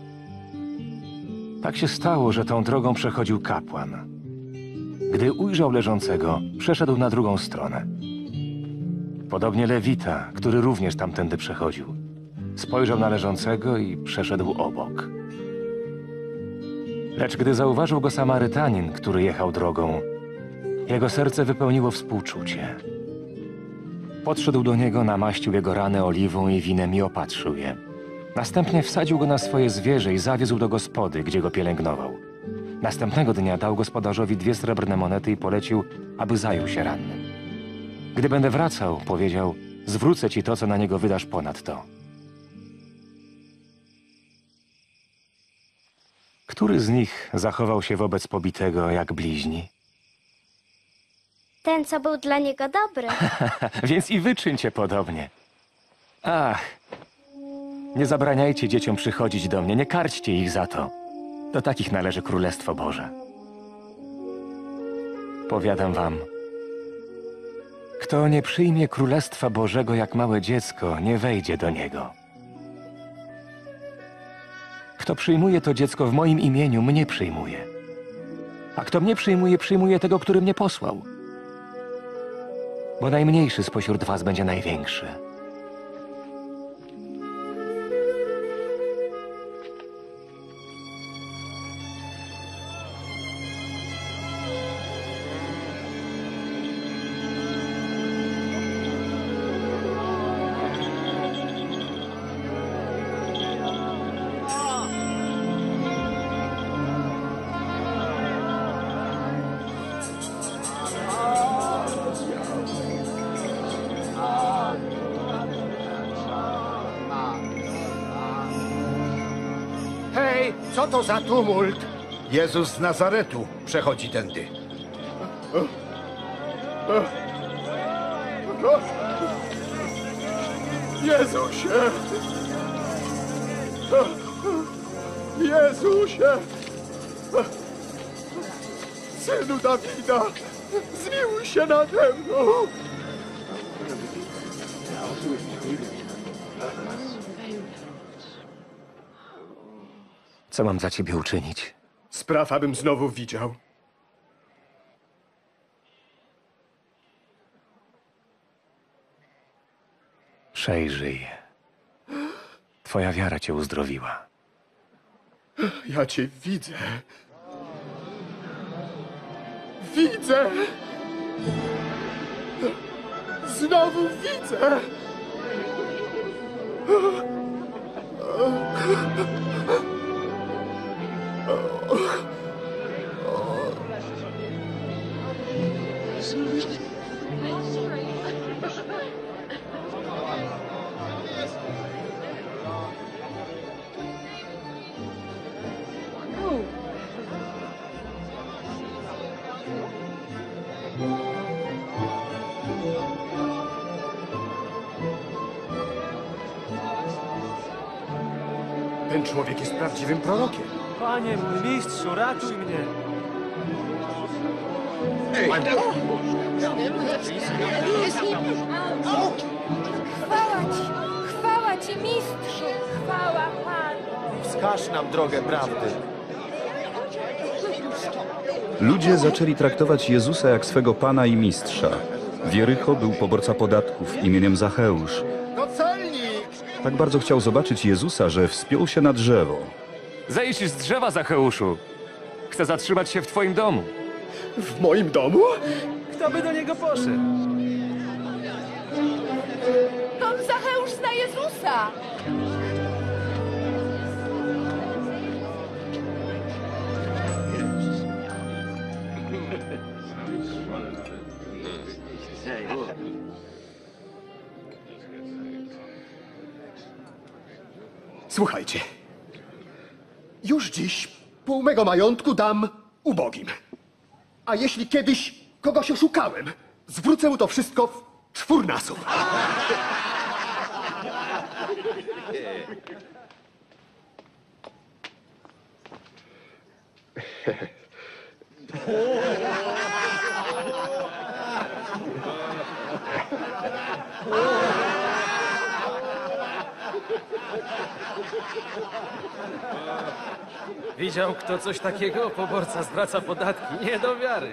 Tak się stało, że tą drogą przechodził kapłan. Gdy ujrzał leżącego, przeszedł na drugą stronę. Podobnie Lewita, który również tamtędy przechodził. Spojrzał na leżącego i przeszedł obok. Lecz gdy zauważył go Samarytanin, który jechał drogą, jego serce wypełniło współczucie. Podszedł do niego, namaścił jego rany oliwą i winem i opatrzył je. Następnie wsadził go na swoje zwierzę i zawiózł do gospody, gdzie go pielęgnował. Następnego dnia dał gospodarzowi dwie srebrne monety i polecił, aby zajął się rannym. Gdy będę wracał, powiedział, zwrócę ci to, co na niego wydasz ponadto. Który z nich zachował się wobec pobitego jak bliźni? Ten, co był dla niego dobry. Więc i wy czyńcie podobnie. Ach, nie zabraniajcie dzieciom przychodzić do mnie, nie karćcie ich za to. Do takich należy Królestwo Boże. Powiadam wam, kto nie przyjmie Królestwa Bożego jak małe dziecko, nie wejdzie do niego. Kto przyjmuje to dziecko w moim imieniu, mnie przyjmuje. A kto mnie przyjmuje, przyjmuje tego, który mnie posłał. Bo najmniejszy spośród was będzie największy. Hej, co to za tumult? Jezus z Nazaretu przechodzi tędy. Jezusie! Jezusie! Synu Dawida, zmiłuj się nade mną! Co mam dla ciebie uczynić? Spraw, abym znowu widział. Przejrzyj. Twoja wiara cię uzdrowiła. Ja cię widzę. Widzę! Znowu widzę! Ten człowiek jest prawdziwym prorokiem. Panie mój mistrzu, ratuj mnie! Chwała Ci, chwała Ci, mistrzu! Chwała Panu! Wskaż nam drogę prawdy. Ludzie zaczęli traktować Jezusa jak swego Pana i Mistrza. W Jericho był poborca podatków imieniem Zacheusz. To celnik! Tak bardzo chciał zobaczyć Jezusa, że wspiął się na drzewo. Zejdź z drzewa, Zacheuszu! Chcę zatrzymać się w twoim domu. W moim domu? Kto by do niego poszedł? To Zacheusz zna Jezusa! Słuchajcie. Już dziś pół mego majątku dam ubogim. A jeśli kiedyś kogoś oszukałem, zwrócę mu to wszystko w czwórnasób. Widział kto coś takiego? Poborca zwraca podatki. Nie do wiary.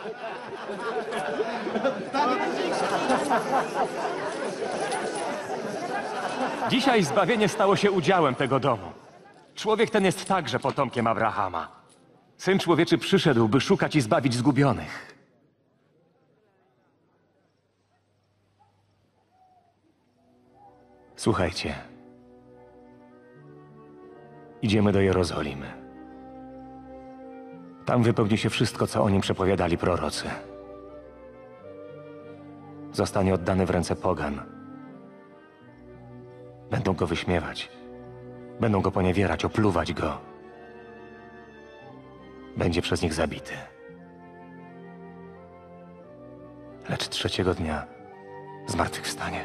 Dzisiaj zbawienie stało się udziałem tego domu. Człowiek ten jest także potomkiem Abrahama. Syn Człowieczy przyszedł, by szukać i zbawić zgubionych. Słuchajcie. Idziemy do Jerozolimy. Tam wypełni się wszystko, co o nim przepowiadali prorocy. Zostanie oddany w ręce pogan. Będą go wyśmiewać. Będą go poniewierać, opluwać go. Będzie przez nich zabity. Lecz trzeciego dnia zmartwychwstanie.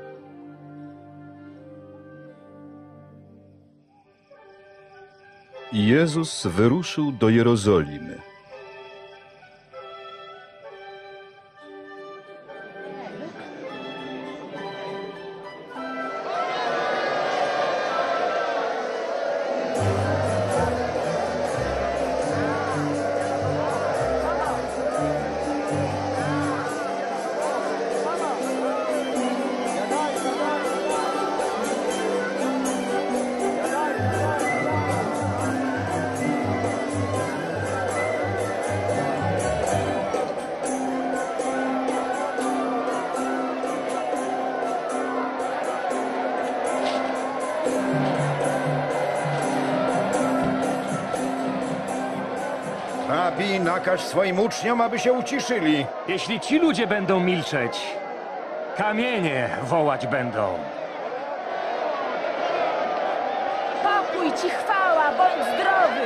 I Jezus wyruszył do Jerozolimy. Rabbi, nakaż swoim uczniom, aby się uciszyli. Jeśli ci ludzie będą milczeć, kamienie wołać będą. Pokój ci chwała, bądź zdrowy!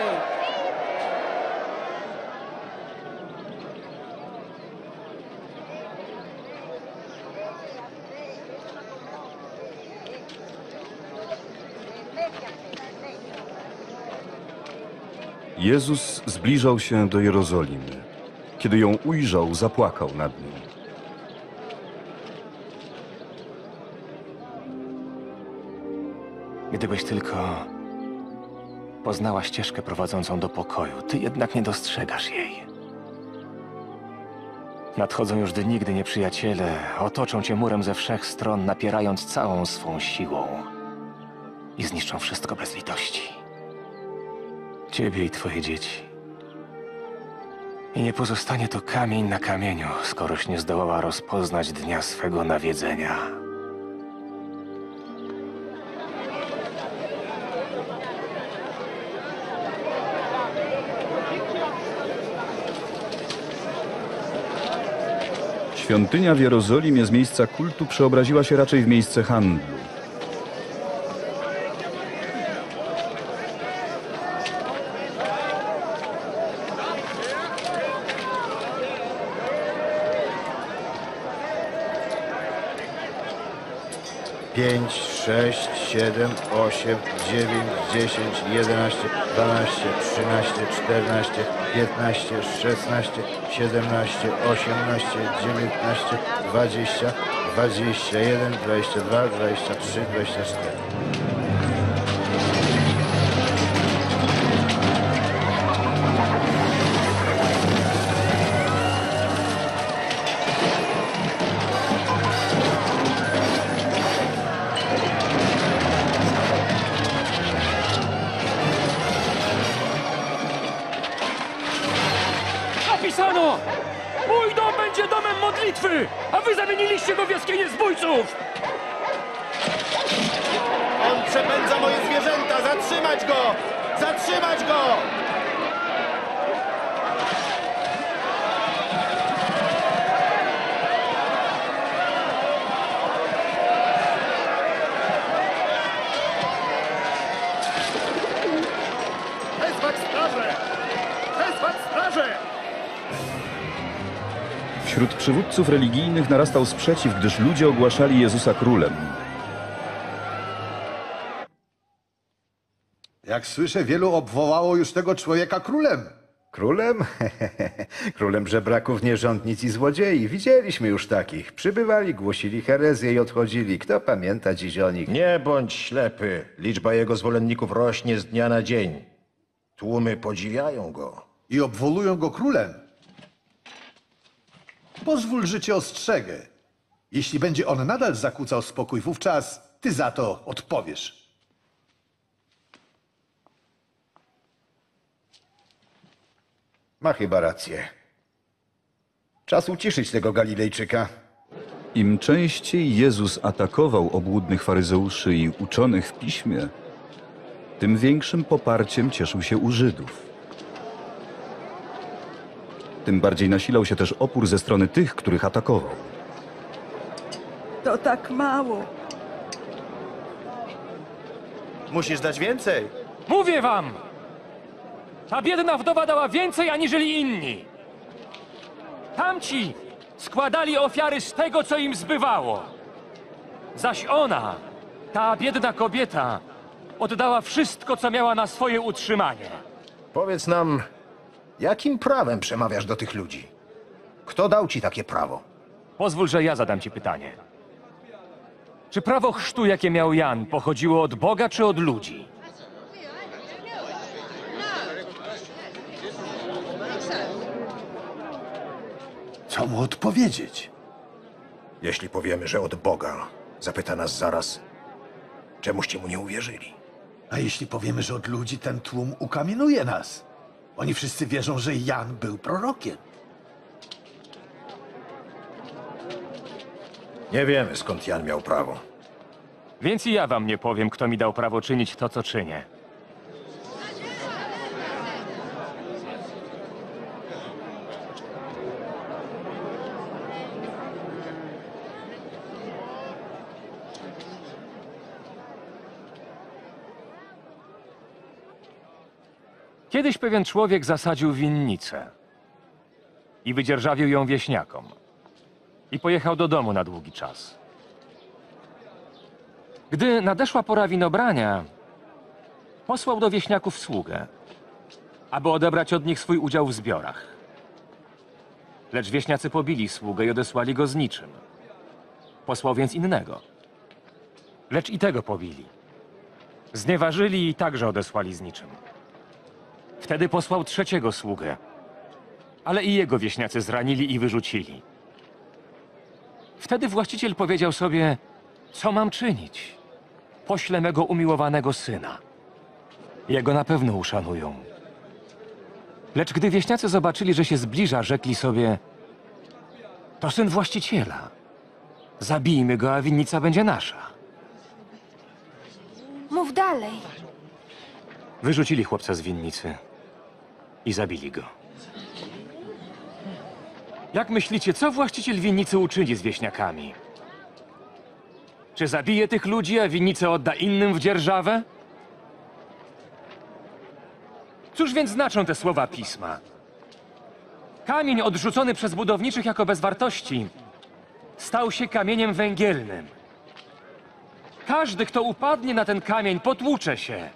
Jezus zbliżał się do Jerozolimy. Kiedy ją ujrzał, zapłakał nad nią. Gdybyś tylko poznała ścieżkę prowadzącą do pokoju, ty jednak nie dostrzegasz jej. Nadchodzą już dni, gdy nieprzyjaciele otoczą cię murem ze wszech stron, napierając całą swą siłą i zniszczą wszystko bez litości. Ciebie i twoje dzieci. I nie pozostanie to kamień na kamieniu, skoroś nie zdołała rozpoznać dnia swego nawiedzenia. Świątynia w Jerozolimie z miejsca kultu przeobraziła się raczej w miejsce handlu. Pięć, sześć, siedem, osiem, dziewięć, dziesięć, jedenaście, dwanaście, trzynaście, czternaście, piętnaście, szesnaście, siedemnaście, osiemnaście, dziewiętnaście, dwadzieścia, dwadzieścia jeden, dwadzieścia dwa, dwadzieścia trzy, dwadzieścia cztery. Napisano! Mój dom będzie domem modlitwy, a wy zamieniliście go w jaskinię zbójców! On przepędza moje zwierzęta! Zatrzymać go! Zatrzymać go! Wezwać strażę! Wezwać strażę! Wśród przywódców religijnych narastał sprzeciw, gdyż ludzie ogłaszali Jezusa królem. Jak słyszę, wielu obwołało już tego człowieka królem. Królem? Królem żebraków, nierządnic i złodziei. Widzieliśmy już takich. Przybywali, głosili herezję i odchodzili. Kto pamięta dziś o nich? Nie bądź ślepy. Liczba jego zwolenników rośnie z dnia na dzień. Tłumy podziwiają go. I obwolują go królem. Pozwól, że cię ostrzegę. Jeśli będzie on nadal zakłócał spokój, wówczas ty za to odpowiesz. Ma chyba rację. Czas uciszyć tego Galilejczyka. Im częściej Jezus atakował obłudnych faryzeuszy i uczonych w piśmie, tym większym poparciem cieszył się u Żydów. Tym bardziej nasilał się też opór ze strony tych, których atakował. To tak mało. Musisz dać więcej. Mówię wam! Ta biedna wdowa dała więcej aniżeli inni. Tamci składali ofiary z tego, co im zbywało. Zaś ona, ta biedna kobieta, oddała wszystko, co miała na swoje utrzymanie. Powiedz nam, jakim prawem przemawiasz do tych ludzi? Kto dał ci takie prawo? Pozwól, że ja zadam ci pytanie. Czy prawo chrztu, jakie miał Jan, pochodziło od Boga czy od ludzi? Co mu odpowiedzieć? Jeśli powiemy, że od Boga, zapyta nas zaraz, czemuście mu nie uwierzyli? A jeśli powiemy, że od ludzi, ten tłum ukamienuje nas? Oni wszyscy wierzą, że Jan był prorokiem. Nie wiemy, skąd Jan miał prawo. Więc i ja wam nie powiem, kto mi dał prawo czynić to, co czynię. Kiedyś pewien człowiek zasadził winnicę i wydzierżawił ją wieśniakom. I pojechał do domu na długi czas. Gdy nadeszła pora winobrania, posłał do wieśniaków sługę, aby odebrać od nich swój udział w zbiorach. Lecz wieśniacy pobili sługę i odesłali go z niczym. Posłał więc innego. Lecz i tego pobili. Znieważyli i także odesłali z niczym. Wtedy posłał trzeciego sługę, ale i jego wieśniacy zranili i wyrzucili. Wtedy właściciel powiedział sobie, co mam czynić? Poślę mego umiłowanego syna. Jego na pewno uszanują. Lecz gdy wieśniacy zobaczyli, że się zbliża, rzekli sobie, to syn właściciela. Zabijmy go, a winnica będzie nasza. Mów dalej. Wyrzucili chłopca z winnicy i zabili go. Jak myślicie, co właściciel winnicy uczyni z wieśniakami? Czy zabije tych ludzi, a winnicę odda innym w dzierżawę? Cóż więc znaczą te słowa pisma? Kamień odrzucony przez budowniczych jako bez wartości stał się kamieniem węgielnym. Każdy, kto upadnie na ten kamień, potłucze się.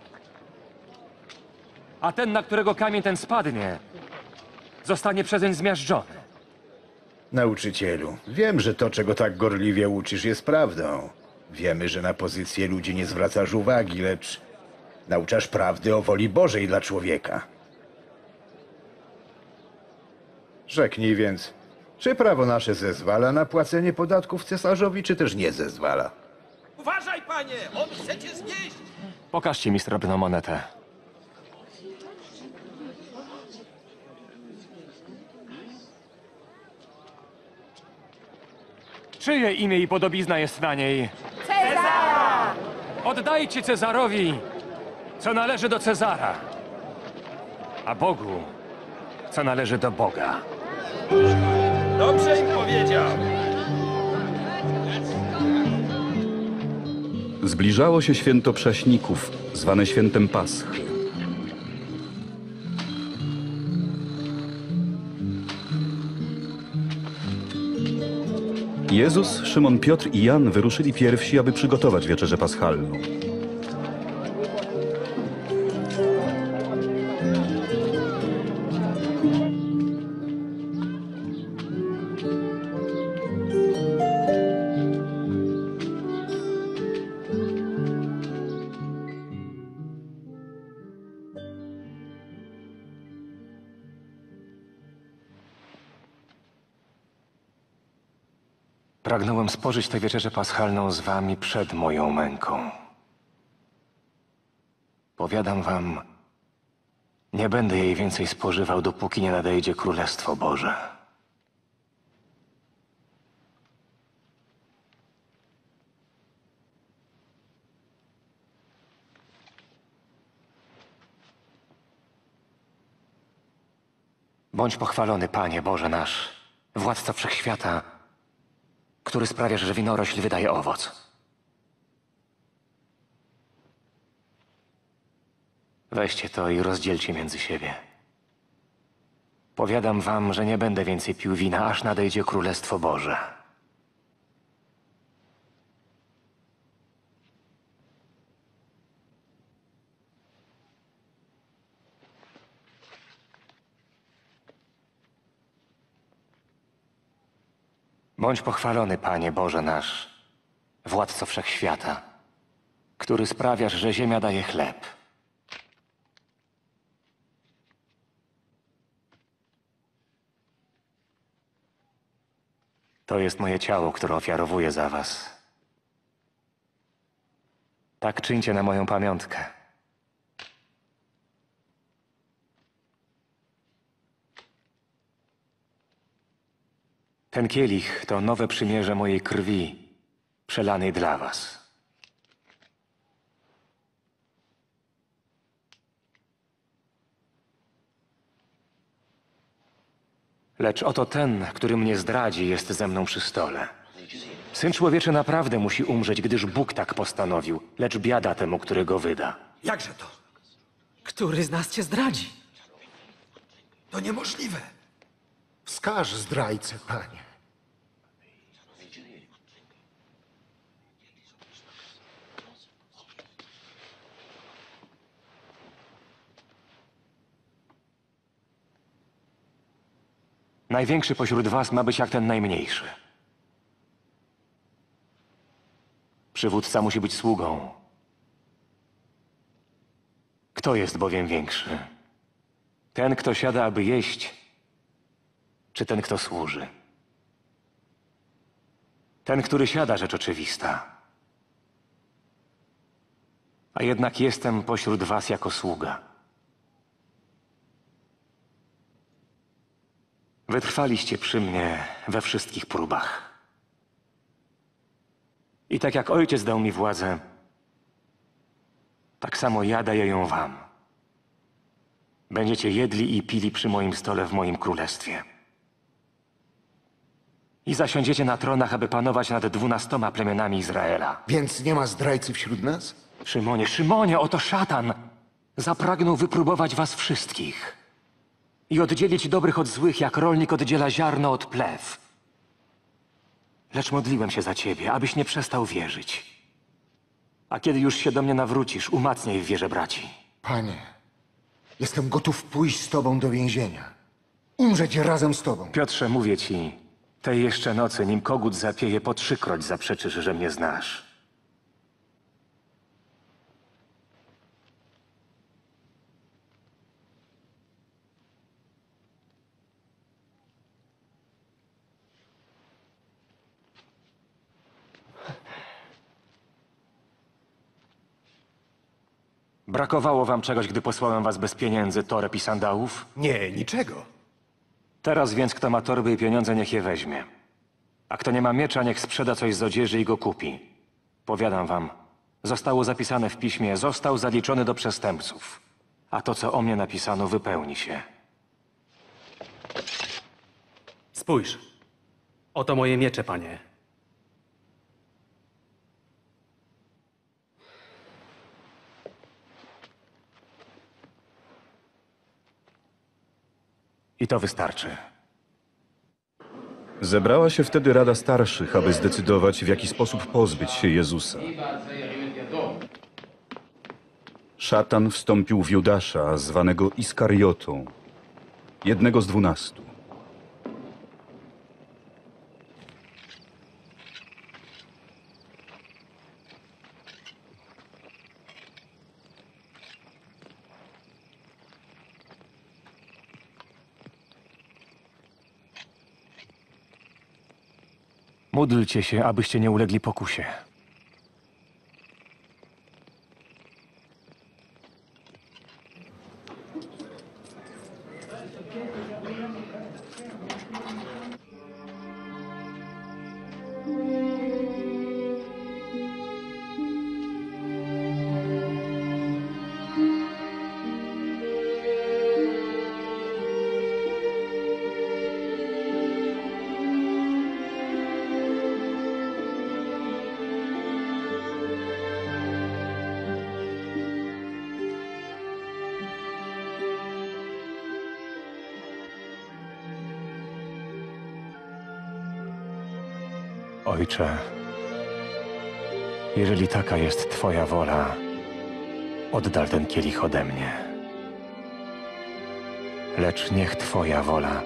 A ten, na którego kamień ten spadnie, zostanie przezeń zmiażdżony. Nauczycielu, wiem, że to, czego tak gorliwie uczysz, jest prawdą. Wiemy, że na pozycję ludzi nie zwracasz uwagi, lecz nauczasz prawdy o woli Bożej dla człowieka. Rzeknij więc, czy prawo nasze zezwala na płacenie podatków cesarzowi, czy też nie zezwala? Uważaj, panie! On chce cię znieść! Pokażcie mi srebrną monetę. Czyje imię i podobizna jest na niej? Cezara! Oddajcie Cezarowi, co należy do Cezara, a Bogu, co należy do Boga. Dobrze im powiedział! Zbliżało się święto Prześników, zwane świętem Paschy. Jezus, Szymon, Piotr i Jan wyruszyli pierwsi, aby przygotować wieczerzę paschalną. Pragnąłem spożyć tę wieczerzę paschalną z wami przed moją męką. Powiadam wam, nie będę jej więcej spożywał, dopóki nie nadejdzie Królestwo Boże. Bądź pochwalony, Panie Boże nasz, Władco Wszechświata, który sprawiasz, że winorośl wydaje owoc. Weźcie to i rozdzielcie między siebie. Powiadam wam, że nie będę więcej pił wina, aż nadejdzie Królestwo Boże. Bądź pochwalony, Panie Boże nasz, Władco Wszechświata, który sprawiasz, że ziemia daje chleb. To jest moje ciało, które ofiarowuję za was. Tak czyńcie na moją pamiątkę. Ten kielich to nowe przymierze mojej krwi, przelanej dla was. Lecz oto ten, który mnie zdradzi, jest ze mną przy stole. Syn Człowieczy naprawdę musi umrzeć, gdyż Bóg tak postanowił, lecz biada temu, który go wyda. Jakże to? Który z nas cię zdradzi? To niemożliwe. Wskaż zdrajcę, panie. Największy pośród was ma być jak ten najmniejszy. Przywódca musi być sługą. Kto jest bowiem większy? Ten, kto siada, aby jeść, czy ten, kto służy? Ten, który siada, rzecz oczywista. A jednak jestem pośród was jako sługa. Wytrwaliście przy mnie we wszystkich próbach. I tak jak ojciec dał mi władzę, tak samo ja daję ją wam. Będziecie jedli i pili przy moim stole w moim królestwie. I zasiądziecie na tronach, aby panować nad dwunastoma plemionami Izraela. Więc nie ma zdrajcy wśród nas? Szymonie, Szymonie, oto szatan zapragnął wypróbować was wszystkich i oddzielić dobrych od złych, jak rolnik oddziela ziarno od plew. Lecz modliłem się za ciebie, abyś nie przestał wierzyć. A kiedy już się do mnie nawrócisz, umacniaj w wierze braci. Panie, jestem gotów pójść z tobą do więzienia. Umrzeć razem z tobą. Piotrze, mówię ci, tej jeszcze nocy, nim kogut zapieje, po trzykroć zaprzeczysz, że mnie znasz. Brakowało wam czegoś, gdy posłałem was bez pieniędzy, toreb i sandałów? Nie, niczego. Teraz więc kto ma torby i pieniądze, niech je weźmie. A kto nie ma miecza, niech sprzeda coś z odzieży i go kupi. Powiadam wam, zostało zapisane w piśmie, został zaliczony do przestępców. A to, co o mnie napisano, wypełni się. Spójrz. Oto moje miecze, panie. I to wystarczy. Zebrała się wtedy Rada Starszych, aby zdecydować, w jaki sposób pozbyć się Jezusa. Szatan wstąpił w Judasza, zwanego Iskariotą, jednego z dwunastu. Módlcie się, abyście nie ulegli pokusie. Ojcze, jeżeli taka jest Twoja wola, oddal ten kielich ode mnie. Lecz niech Twoja wola,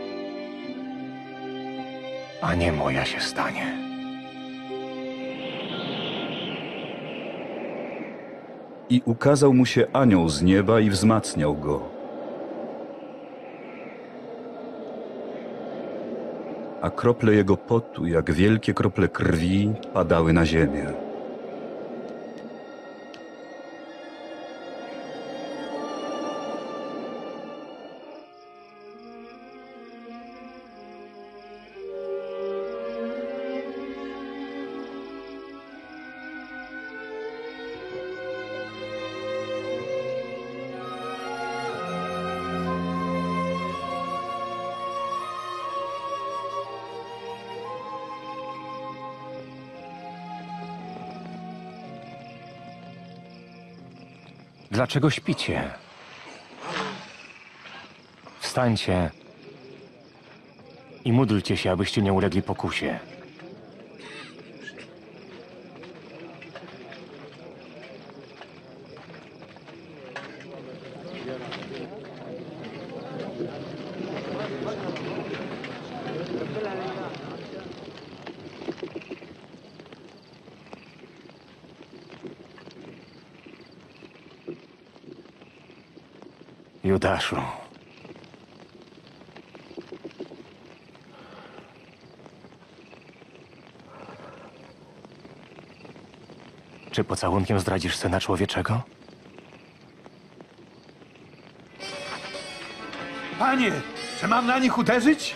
a nie moja się stanie. I ukazał mu się anioł z nieba i wzmacniał go. A krople jego potu, jak wielkie krople krwi, padały na ziemię. Dlaczego śpicie? Wstańcie i módlcie się, abyście nie ulegli pokusie. Judaszu. Czy pocałunkiem zdradzisz Syna Człowieczego? Panie, czy mam na nich uderzyć?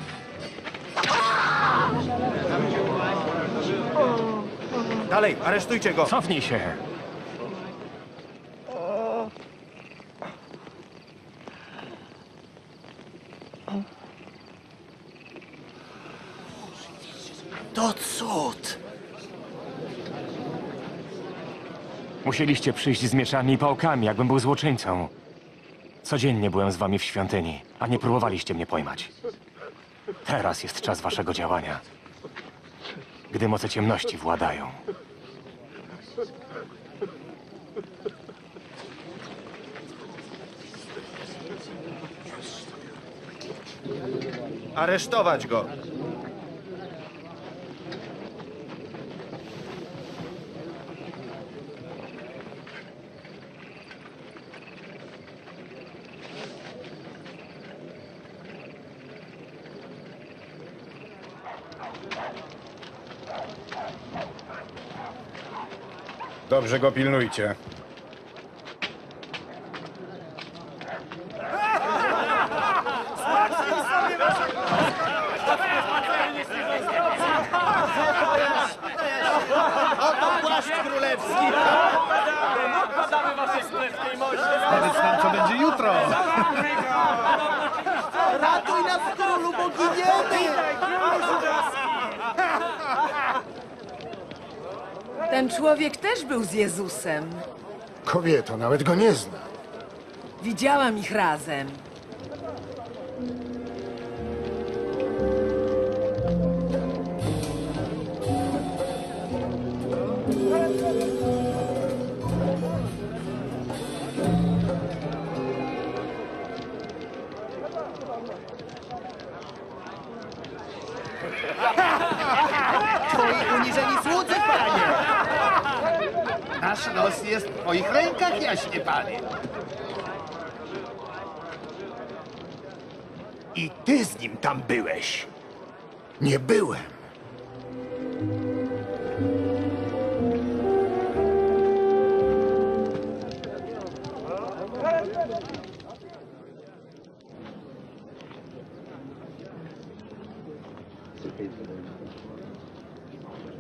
Dalej, aresztujcie go! Cofnij się! To cud! Musieliście przyjść z mieczami i pałkami, jakbym był złoczyńcą. Codziennie byłem z wami w świątyni, a nie próbowaliście mnie pojmać. Teraz jest czas waszego działania, gdy moce ciemności władają. Aresztować go! Dobrze go pilnujcie. Oto płaszcz królewski! Podamy waszej królewskiej mości! Powiedz nam, co będzie jutro! Ratuj nas, królu, bo giniemy! Ten człowiek też był z Jezusem. Kobieto, nawet go nie zna. Widziałam ich razem. Twoi uniżeni słudzy, panie! Nasz los jest w twoich rękach, jaśnie panie! I ty z nim tam byłeś. Nie byłem.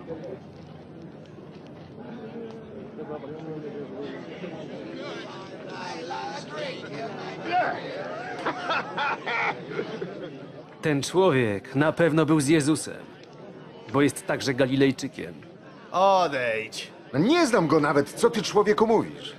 Ten człowiek na pewno był z Jezusem, bo jest także Galilejczykiem. Odejdź. No nie znam go nawet, co ty człowieku mówisz.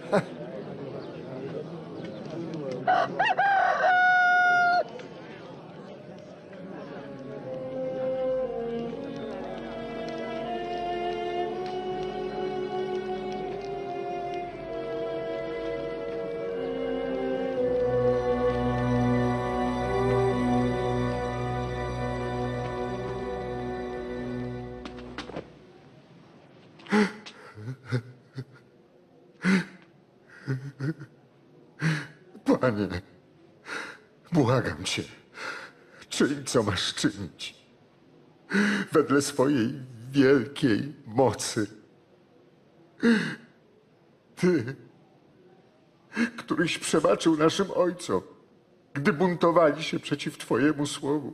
Panie, błagam cię, czyń co masz czynić. Wedle swojej wielkiej mocy. Ty, któryś przebaczył naszym ojcom, gdy buntowali się przeciw Twojemu słowu.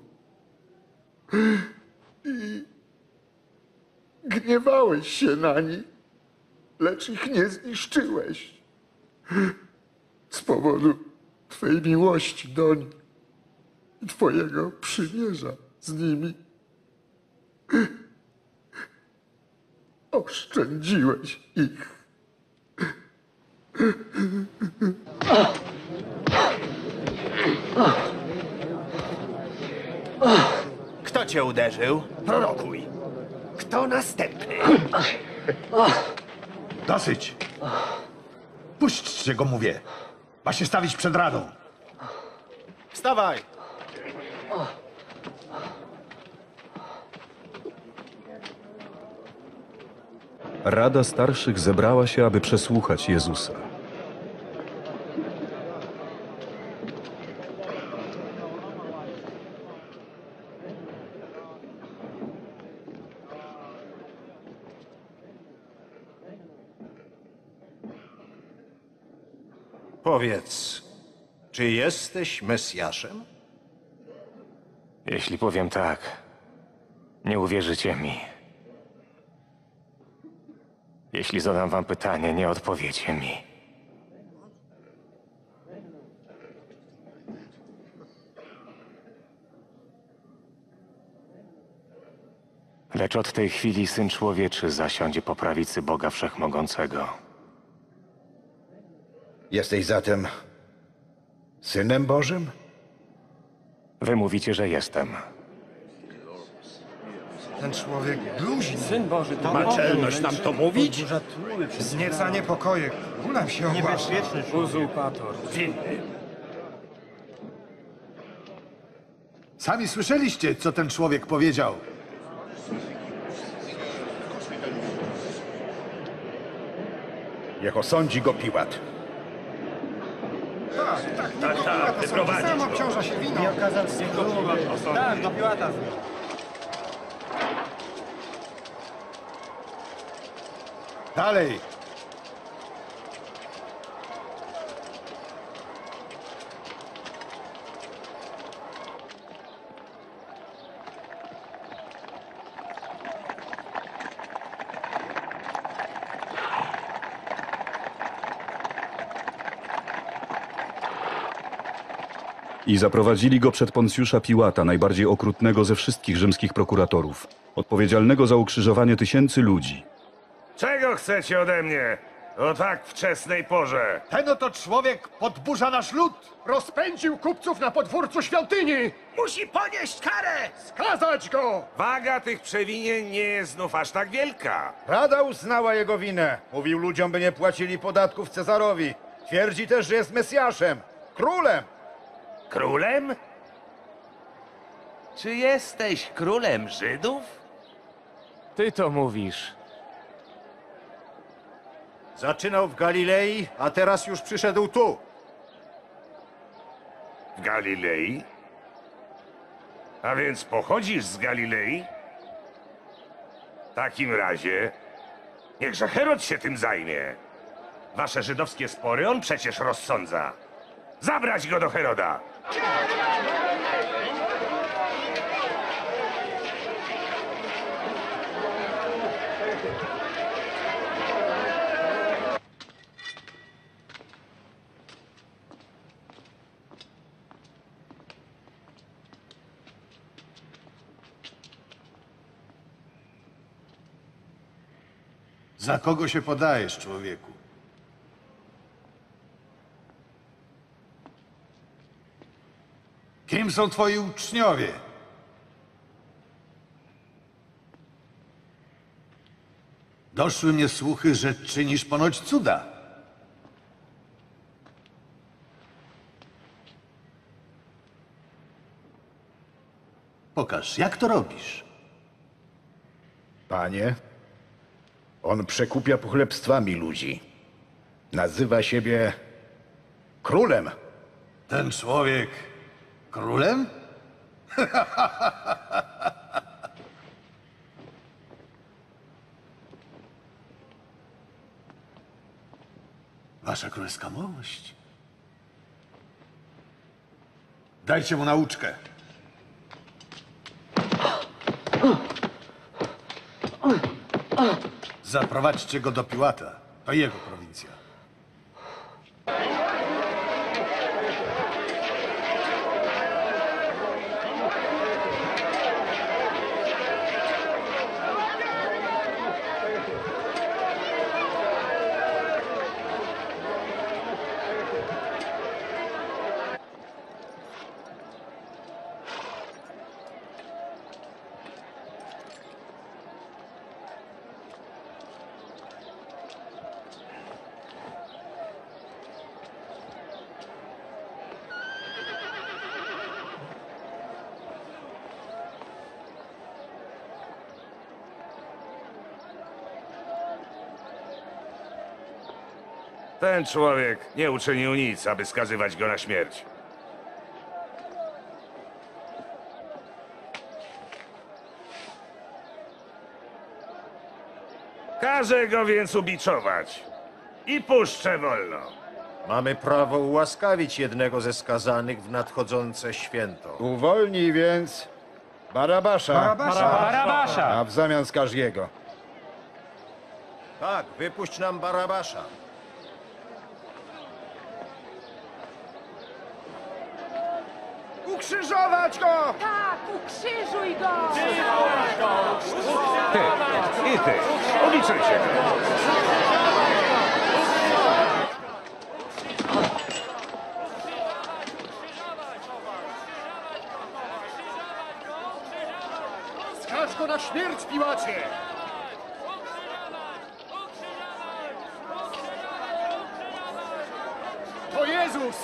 I gniewałeś się na nich, lecz ich nie zniszczyłeś. Z powodu Twej miłości do nich i Twojego przymierza z nimi. Oszczędziłeś ich. Kto cię uderzył? Prorokuj. Kto następny? Dosyć. Puśćcie go, mówię. Ma się stawić przed radą. Wstawaj! Rada starszych zebrała się, aby przesłuchać Jezusa. Powiedz, czy jesteś Mesjaszem? Jeśli powiem tak, nie uwierzycie mi. Jeśli zadam wam pytanie, nie odpowiecie mi. Lecz od tej chwili Syn Człowieczy zasiądzie po prawicy Boga Wszechmogącego. Jesteś zatem Synem Bożym? Wy mówicie, że jestem. Ten człowiek bluźni. Syn Boży, to Ma czelność nam to mówić? Wznieca niepokoje. Nam się ogłasza. Uzurpator. Winny. Sami słyszeliście, co ten człowiek powiedział. Niech osądzi go Piłat. Tak, tak, tak, wyprowadzić Sam obciąża się wino. Nie okazał się go. Tak, do Piłata z nim. Dalej. I zaprowadzili go przed Poncjusza Piłata, najbardziej okrutnego ze wszystkich rzymskich prokuratorów, odpowiedzialnego za ukrzyżowanie tysięcy ludzi. Czego chcecie ode mnie o tak wczesnej porze? Ten oto człowiek podburza nasz lud. Rozpędził kupców na podwórcu świątyni. Musi ponieść karę! Skazać go! Waga tych przewinień nie jest znów aż tak wielka. Rada uznała jego winę. Mówił ludziom, by nie płacili podatków Cezarowi. Twierdzi też, że jest Mesjaszem, królem. Królem? Czy jesteś królem Żydów? Ty to mówisz. Zaczynał w Galilei, a teraz już przyszedł tu. W Galilei? A więc pochodzisz z Galilei? W takim razie niechże Herod się tym zajmie. Wasze żydowskie spory on przecież rozsądza. Zabrać go do Heroda! Za kogo się podajesz, człowieku? Kim są twoi uczniowie? Doszły mnie słuchy, że czynisz ponoć cuda. Pokaż, jak to robisz? Panie, on przekupia pochlebstwami ludzi. Nazywa siebie królem. Ten człowiek królem? Wasza królewska mość. Dajcie mu nauczkę. Zaprowadźcie go do Piłata. To jego prowincja. Ten człowiek nie uczynił nic, aby skazywać go na śmierć. Każę go więc ubiczować i puszczę wolno. Mamy prawo ułaskawić jednego ze skazanych w nadchodzące święto. Uwolnij więc Barabasza. Barabasza. Barabasza. A w zamian skaż jego. Tak, wypuść nam Barabasza. Ukrzyżować go! Tak, ukrzyżuj go! Ty i ty, uliczycie go. Skacz go na śmierć, Piłacie! To Jezus!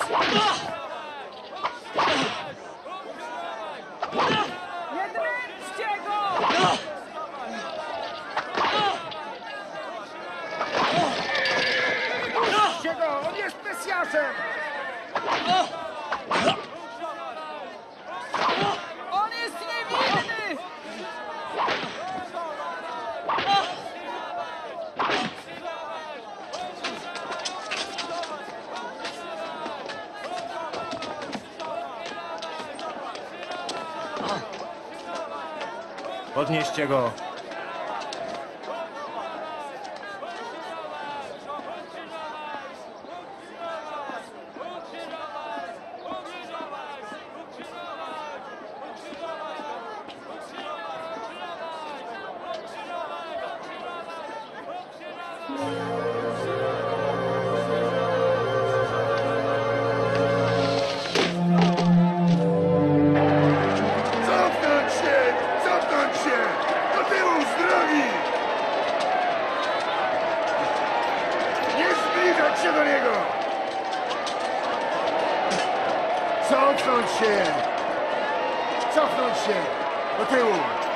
Nie dręczcie go! Puśćcie go! On jest Mesjaszem! On jest niewinny! Podnieście go. Cofnąć się! Cofnąć się! Do tyłu z drogi! Nie zbliżać się do niego! Cofnąć się! Cofnąć się! Do tyłu!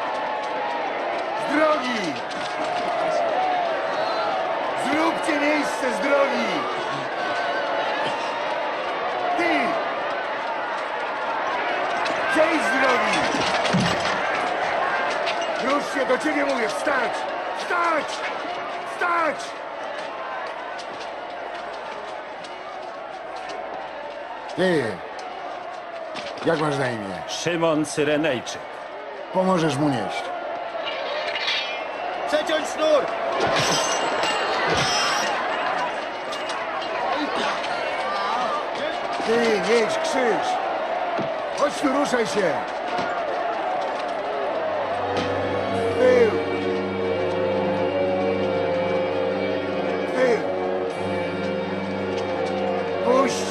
Z drogi! Zróbcie miejsce z drogi! Ty! Zejdź z drogi! Już się do ciebie mówię! Wstać! Wstać! Wstać! Ty, jak masz na imię? Szymon Cyrenejczyk. Pomożesz mu nieść. Przeciąć sznur! Ty, nieść krzyż! Chodź tu, ruszaj się! Tył!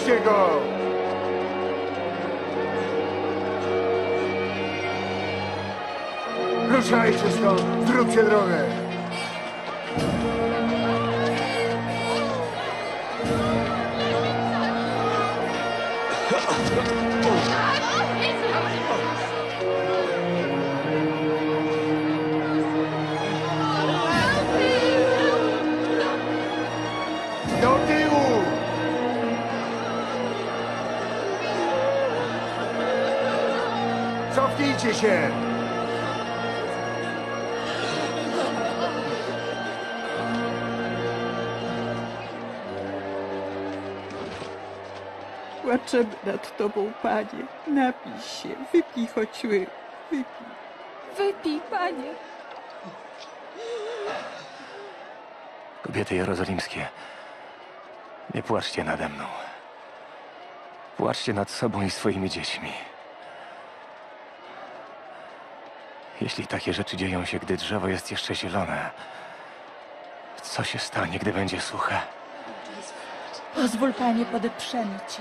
Weźcie go! Ruszajcie stąd! Zróbcie drogę! Do tyłu! Cofnijcie się! Płaczemy nad tobą, panie. Napij się, wypij choć łyk, wypij. Wypij, panie. Kobiety jerozolimskie, nie płaczcie nade mną. Płaczcie nad sobą i swoimi dziećmi. Jeśli takie rzeczy dzieją się, gdy drzewo jest jeszcze zielone, co się stanie, gdy będzie suche? Pozwól, panie, podeprzemy cię.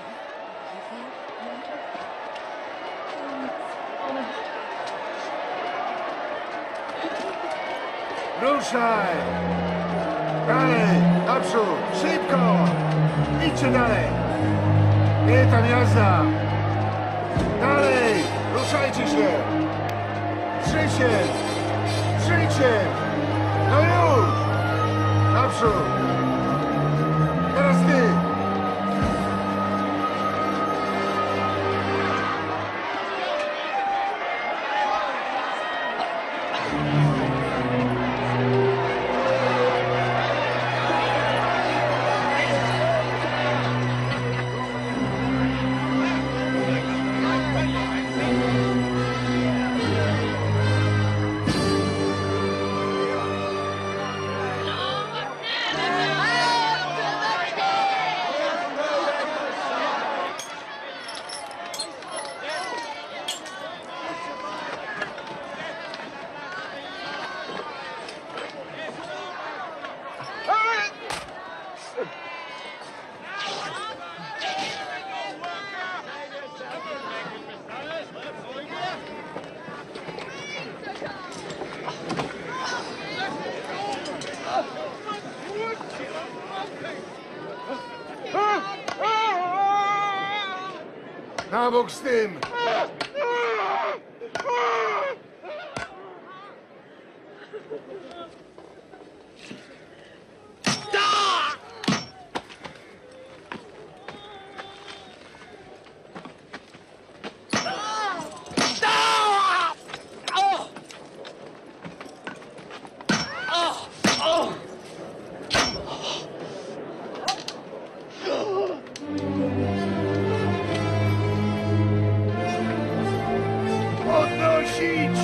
Ruszaj! Dalej! Naprzód! Szybko! Idźcie dalej! Nie tam jazda! Dalej! Ruszajcie się! Życie! Życie! No już! Naprzód! Teraz ty! Na bok z tym! Podnosić!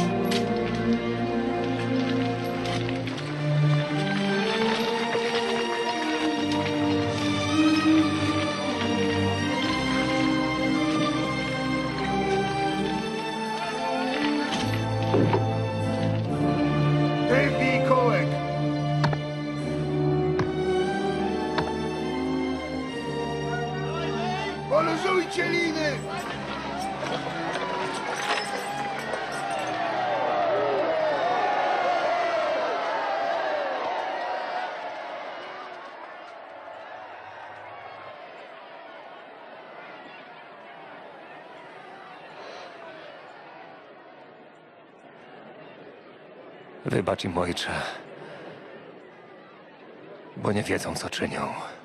Wypij kołek! Poluzujcie liny! Wybacz im, ojcze, bo nie wiedzą, co czynią.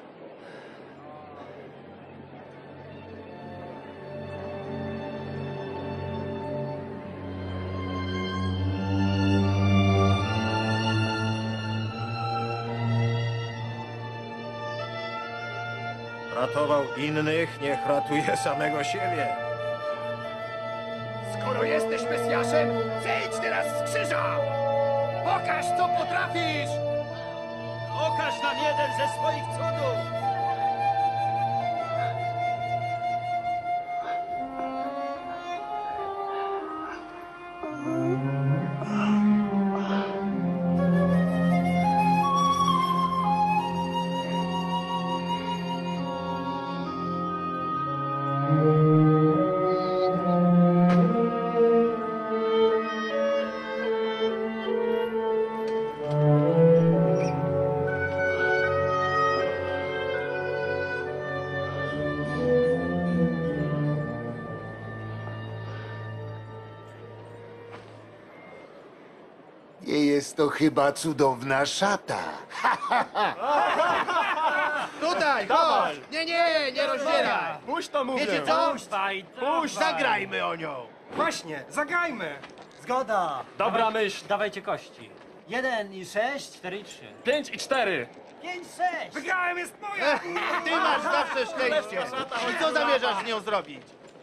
Ratował innych, niech ratuje samego siebie. Skoro jesteś Mesjaszem, zejdź teraz z krzyża! Pokaż, co potrafisz! Pokaż nam jeden ze swoich cudów! jest to chyba cudowna szata. Tutaj, chodź! Nie, nie, nie rozdzieraj! Puść to mówię. Wiecie co? Puszczaj, Puść, zagrajmy o nią! Właśnie, zagrajmy. Zgoda. Dobra Dawaj- myśl. Dawajcie kości. Jeden i sześć, cztery i trzy. Pięć i cztery. Pięć, sześć. Wygrałem, jest moja! Ty masz zawsze szczęście! I co zamierzasz z nią zrobić?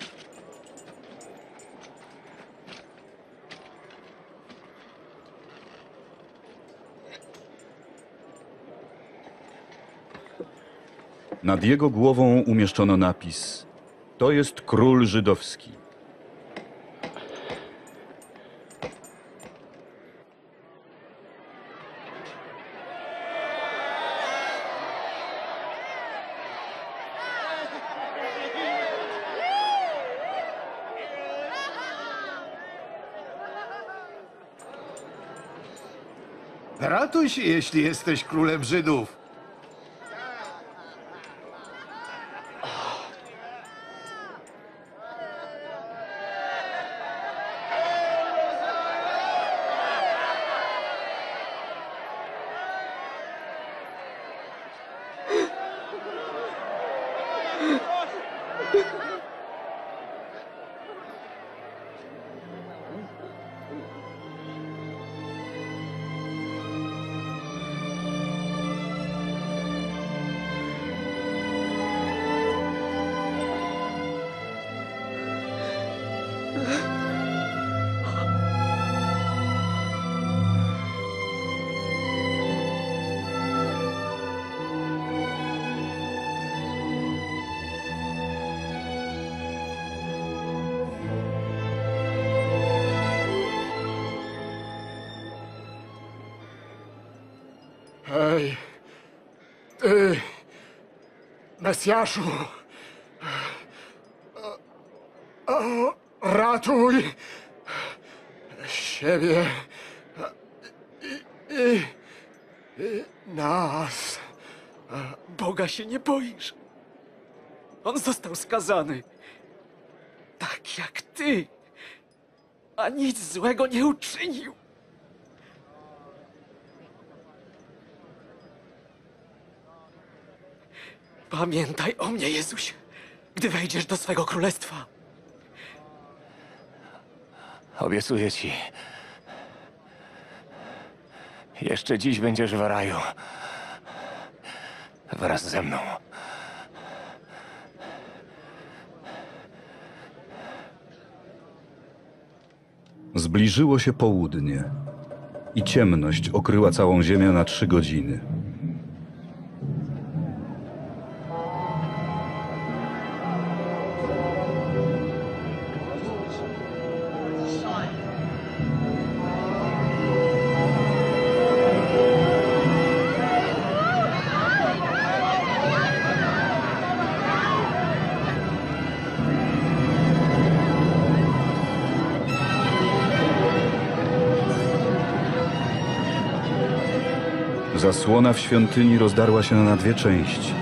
Nad jego głową umieszczono napis: To jest król żydowski. Ratuj się, jeśli jesteś królem Żydów. Hej, ty, Mesjaszu, o, o, ratuj siebie i, i, i nas. Boga się nie boisz. On został skazany. Tak jak ty. A nic złego nie uczynił. Pamiętaj o mnie, Jezusie, gdy wejdziesz do swego królestwa. Obiecuję ci. Jeszcze dziś będziesz w raju. Wraz ze mną. Zbliżyło się południe i ciemność okryła całą ziemię na trzy godziny. Zasłona w świątyni rozdarła się na dwie części.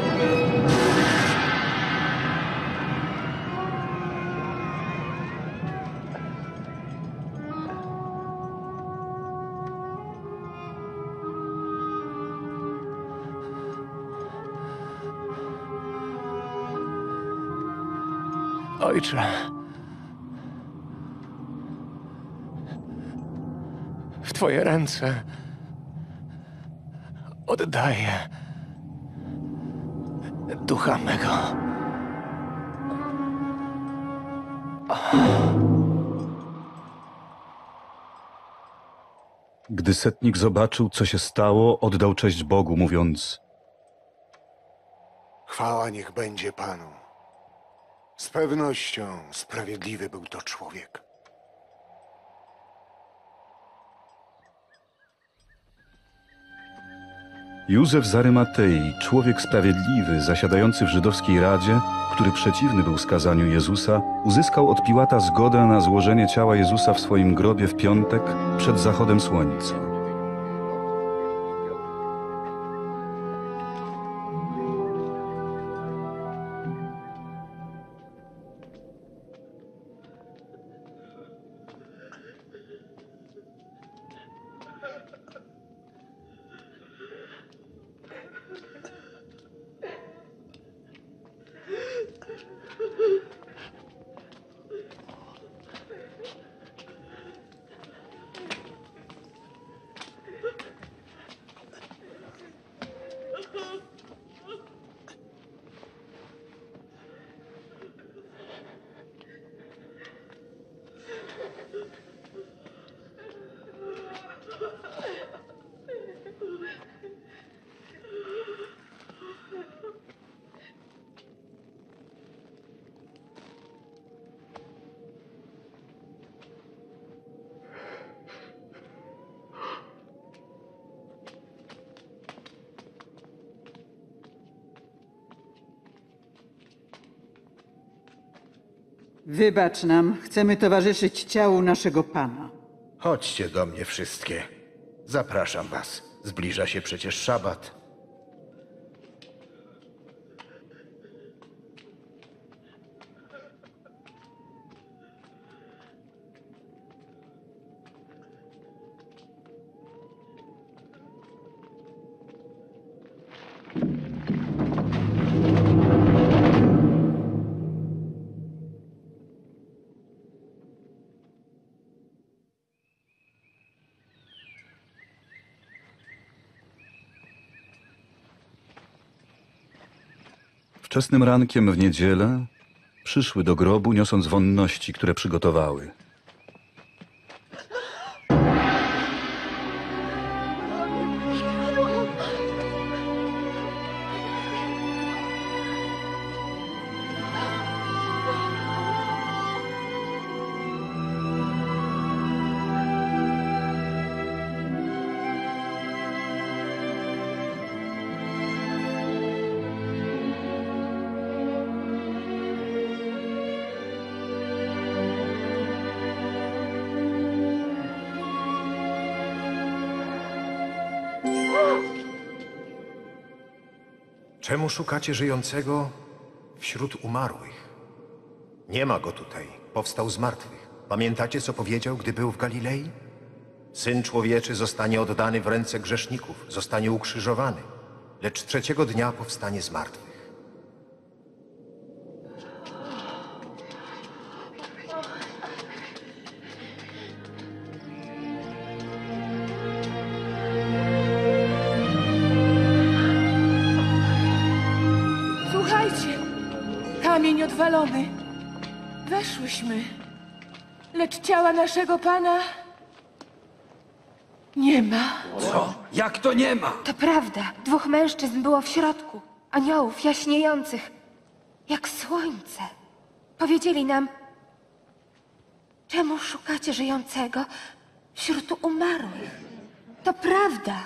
Ojcze, w Twoje ręce oddaję ducha mego. Gdy setnik zobaczył, co się stało, oddał cześć Bogu, mówiąc: Chwała niech będzie Panu. Z pewnością sprawiedliwy był to człowiek. Józef z Arymatei, człowiek sprawiedliwy, zasiadający w żydowskiej radzie, który przeciwny był skazaniu Jezusa, uzyskał od Piłata zgodę na złożenie ciała Jezusa w swoim grobie w piątek przed zachodem słońca. Wybacz nam, chcemy towarzyszyć ciału naszego Pana. Chodźcie do mnie wszystkie. Zapraszam was. Zbliża się przecież szabat. Wczesnym rankiem w niedzielę przyszły do grobu, niosąc wonności, które przygotowały. Czemu szukacie żyjącego wśród umarłych? Nie ma go tutaj. Powstał z martwych. Pamiętacie, co powiedział, gdy był w Galilei? Syn Człowieczy zostanie oddany w ręce grzeszników, zostanie ukrzyżowany, lecz trzeciego dnia powstanie z martwych. Słuchajcie, kamień odwalony. Weszłyśmy, lecz ciała naszego Pana nie ma. Co? Jak to nie ma? To prawda. Dwóch mężczyzn było w środku. Aniołów jaśniejących, jak słońce. Powiedzieli nam, czemu szukacie żyjącego wśród umarłych? To prawda.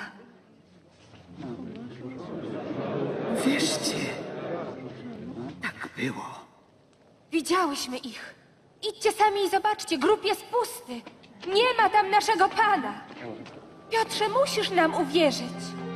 Wierzcie, tak było. Widziałyśmy ich. Idźcie sami i zobaczcie, grób jest pusty. Nie ma tam naszego Pana. Piotrze, musisz nam uwierzyć.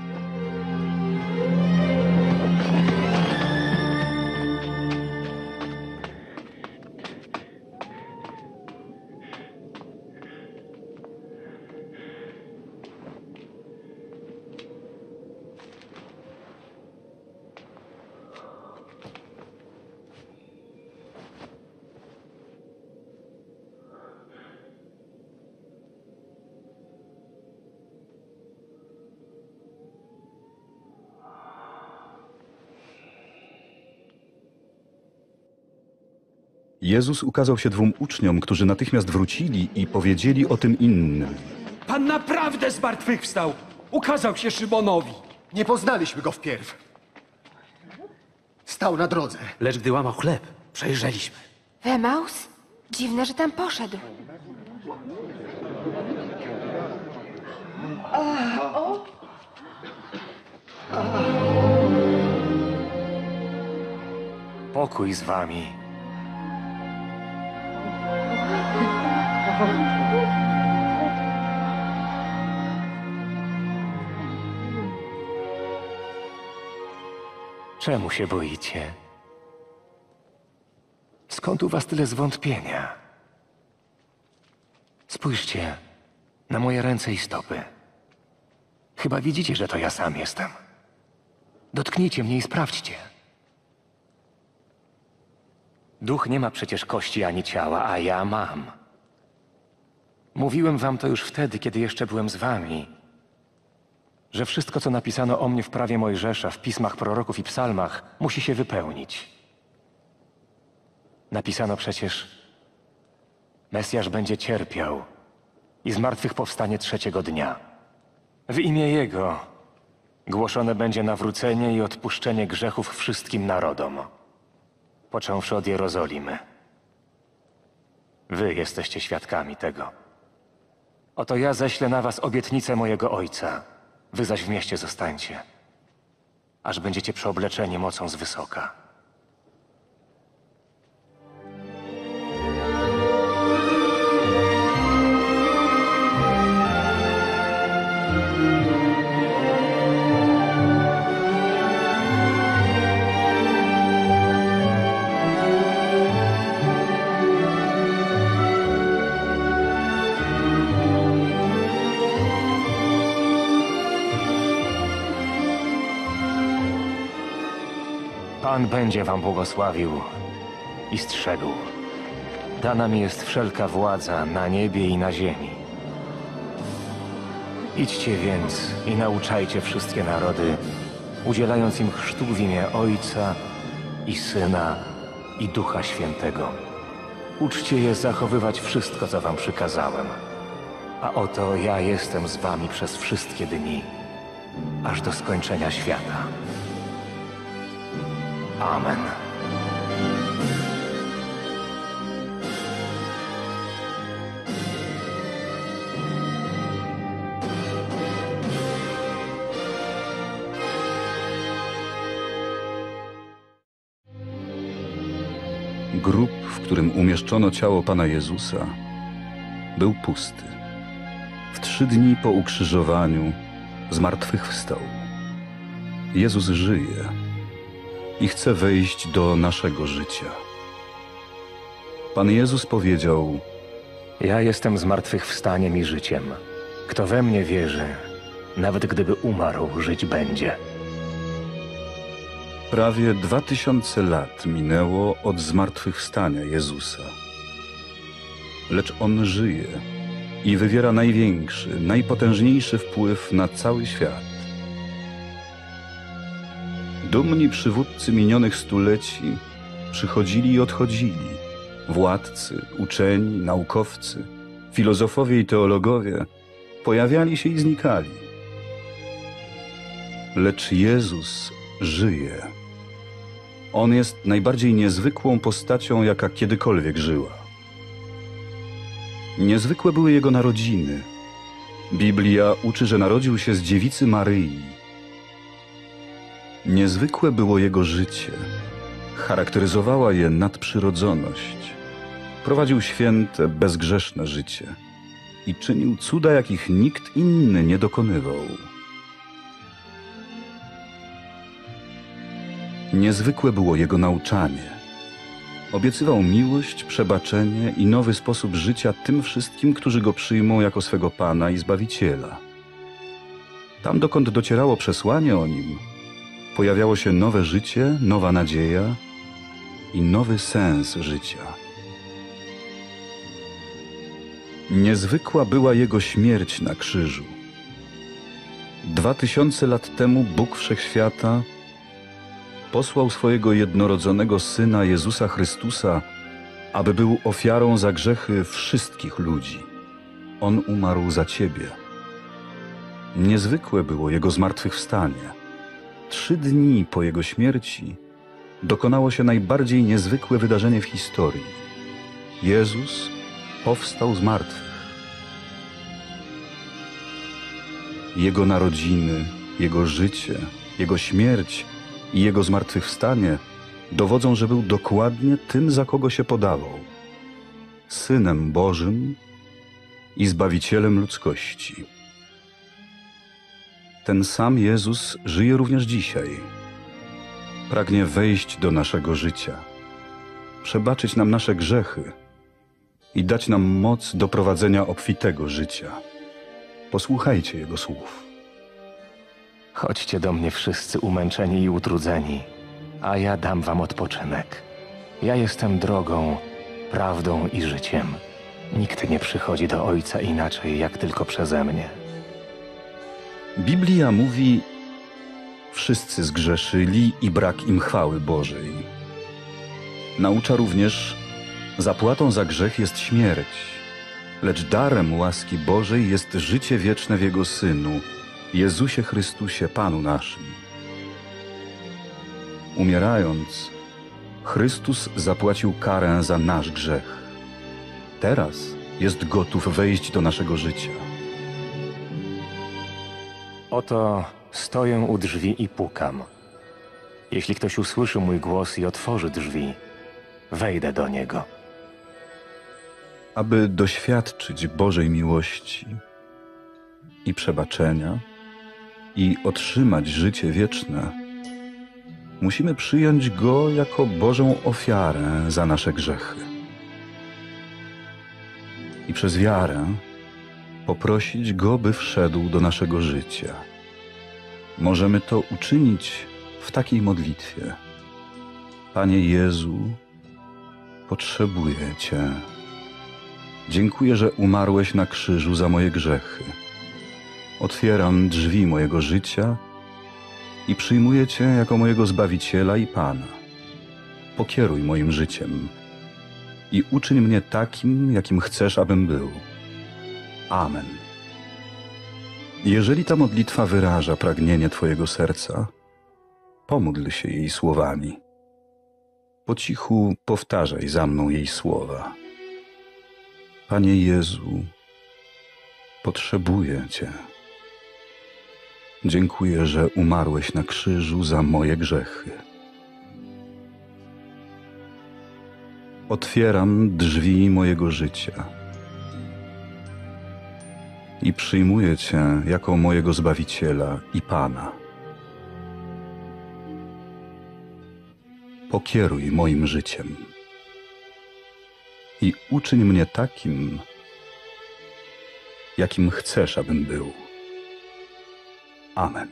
Jezus ukazał się dwóm uczniom, którzy natychmiast wrócili i powiedzieli o tym innym. Pan naprawdę zmartwychwstał! Ukazał się Szymonowi! Nie poznaliśmy go wpierw. Stał na drodze. Lecz gdy łamał chleb, przejrzeliśmy. W Emaus? Dziwne, że tam poszedł. O! Pokój z wami. Czemu się boicie? Skąd u was tyle zwątpienia? Spójrzcie na moje ręce i stopy. Chyba widzicie, że to ja sam jestem. Dotknijcie mnie i sprawdźcie. Duch nie ma przecież kości ani ciała, a ja mam. Mówiłem wam to już wtedy, kiedy jeszcze byłem z wami, że wszystko, co napisano o mnie w prawie Mojżesza, w pismach proroków i psalmach, musi się wypełnić. Napisano przecież, Mesjasz będzie cierpiał i zmartwychwstanie trzeciego dnia. W imię Jego głoszone będzie nawrócenie i odpuszczenie grzechów wszystkim narodom, począwszy od Jerozolimy. Wy jesteście świadkami tego. Oto ja ześlę na was obietnicę mojego Ojca, wy zaś w mieście zostańcie, aż będziecie przeobleczeni mocą z wysoka. Pan będzie wam błogosławił i strzegł. Dana mi jest wszelka władza na niebie i na ziemi. Idźcie więc i nauczajcie wszystkie narody, udzielając im chrztu w imię Ojca i Syna i Ducha Świętego. Uczcie je zachowywać wszystko, co wam przykazałem. A oto ja jestem z wami przez wszystkie dni, aż do skończenia świata. Amen. Grób, w którym umieszczono ciało Pana Jezusa, był pusty. W trzy dni po ukrzyżowaniu zmartwychwstał. Jezus żyje i chce wejść do naszego życia. Pan Jezus powiedział: Ja jestem zmartwychwstaniem i życiem. Kto we mnie wierzy, nawet gdyby umarł, żyć będzie. Prawie dwa tysiące lat minęło od zmartwychwstania Jezusa. Lecz On żyje i wywiera największy, najpotężniejszy wpływ na cały świat. Dumni przywódcy minionych stuleci przychodzili i odchodzili. Władcy, uczeni, naukowcy, filozofowie i teologowie pojawiali się i znikali. Lecz Jezus żyje. On jest najbardziej niezwykłą postacią, jaka kiedykolwiek żyła. Niezwykłe były Jego narodziny. Biblia uczy, że narodził się z dziewicy Maryi. Niezwykłe było Jego życie. Charakteryzowała je nadprzyrodzoność. Prowadził święte, bezgrzeszne życie i czynił cuda, jakich nikt inny nie dokonywał. Niezwykłe było Jego nauczanie. Obiecywał miłość, przebaczenie i nowy sposób życia tym wszystkim, którzy Go przyjmą jako swego Pana i Zbawiciela. Tam, dokąd docierało przesłanie o Nim, pojawiało się nowe życie, nowa nadzieja i nowy sens życia. Niezwykła była Jego śmierć na krzyżu. Dwa tysiące lat temu Bóg Wszechświata posłał swojego jednorodzonego Syna Jezusa Chrystusa, aby był ofiarą za grzechy wszystkich ludzi. On umarł za ciebie. Niezwykłe było Jego zmartwychwstanie. Trzy dni po Jego śmierci dokonało się najbardziej niezwykłe wydarzenie w historii. Jezus powstał z martwych. Jego narodziny, Jego życie, Jego śmierć i Jego zmartwychwstanie dowodzą, że był dokładnie tym, za kogo się podawał. Synem Bożym i Zbawicielem ludzkości. Ten sam Jezus żyje również dzisiaj. Pragnie wejść do naszego życia, przebaczyć nam nasze grzechy i dać nam moc do prowadzenia obfitego życia. Posłuchajcie Jego słów. Chodźcie do mnie wszyscy umęczeni i utrudzeni, a ja dam wam odpoczynek. Ja jestem drogą, prawdą i życiem. Nikt nie przychodzi do Ojca inaczej, jak tylko przeze mnie. Biblia mówi: wszyscy zgrzeszyli i brak im chwały Bożej. Naucza również: zapłatą za grzech jest śmierć, lecz darem łaski Bożej jest życie wieczne w Jego Synu, Jezusie Chrystusie, Panu naszym. Umierając, Chrystus zapłacił karę za nasz grzech. Teraz jest gotów wejść do naszego życia. Oto stoję u drzwi i pukam. Jeśli ktoś usłyszy mój głos i otworzy drzwi, wejdę do niego. Aby doświadczyć Bożej miłości i przebaczenia i otrzymać życie wieczne, musimy przyjąć Go jako Bożą ofiarę za nasze grzechy. I przez wiarę poprosić Go, by wszedł do naszego życia. Możemy to uczynić w takiej modlitwie. Panie Jezu, potrzebuję Cię. Dziękuję, że umarłeś na krzyżu za moje grzechy. Otwieram drzwi mojego życia i przyjmuję Cię jako mojego Zbawiciela i Pana. Pokieruj moim życiem i uczyń mnie takim, jakim chcesz, abym był. Amen. Jeżeli ta modlitwa wyraża pragnienie Twojego serca, pomódl się jej słowami. Po cichu powtarzaj za mną jej słowa. Panie Jezu, potrzebuję Cię. Dziękuję, że umarłeś na krzyżu za moje grzechy. Otwieram drzwi mojego życia i przyjmuję Cię jako mojego Zbawiciela i Pana. Pokieruj moim życiem i uczyń mnie takim, jakim chcesz, abym był. Amen.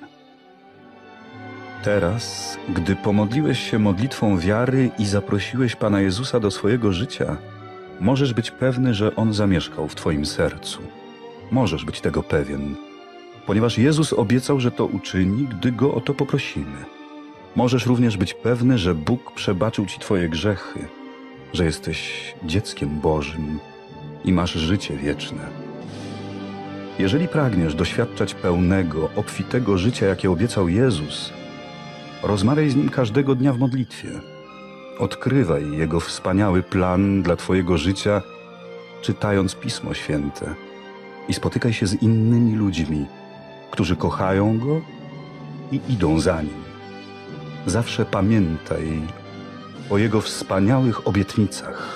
Teraz, gdy pomodliłeś się modlitwą wiary i zaprosiłeś Pana Jezusa do swojego życia, możesz być pewny, że On zamieszkał w Twoim sercu. Możesz być tego pewien, ponieważ Jezus obiecał, że to uczyni, gdy Go o to poprosimy. Możesz również być pewny, że Bóg przebaczył Ci Twoje grzechy, że jesteś dzieckiem Bożym i masz życie wieczne. Jeżeli pragniesz doświadczać pełnego, obfitego życia, jakie obiecał Jezus, rozmawiaj z Nim każdego dnia w modlitwie. Odkrywaj Jego wspaniały plan dla Twojego życia, czytając Pismo Święte i spotykaj się z innymi ludźmi, którzy kochają Go i idą za Nim. Zawsze pamiętaj o Jego wspaniałych obietnicach.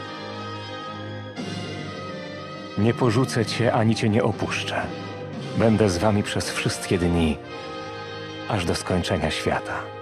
Nie porzucę Cię, ani Cię nie opuszczę. Będę z Wami przez wszystkie dni, aż do skończenia świata.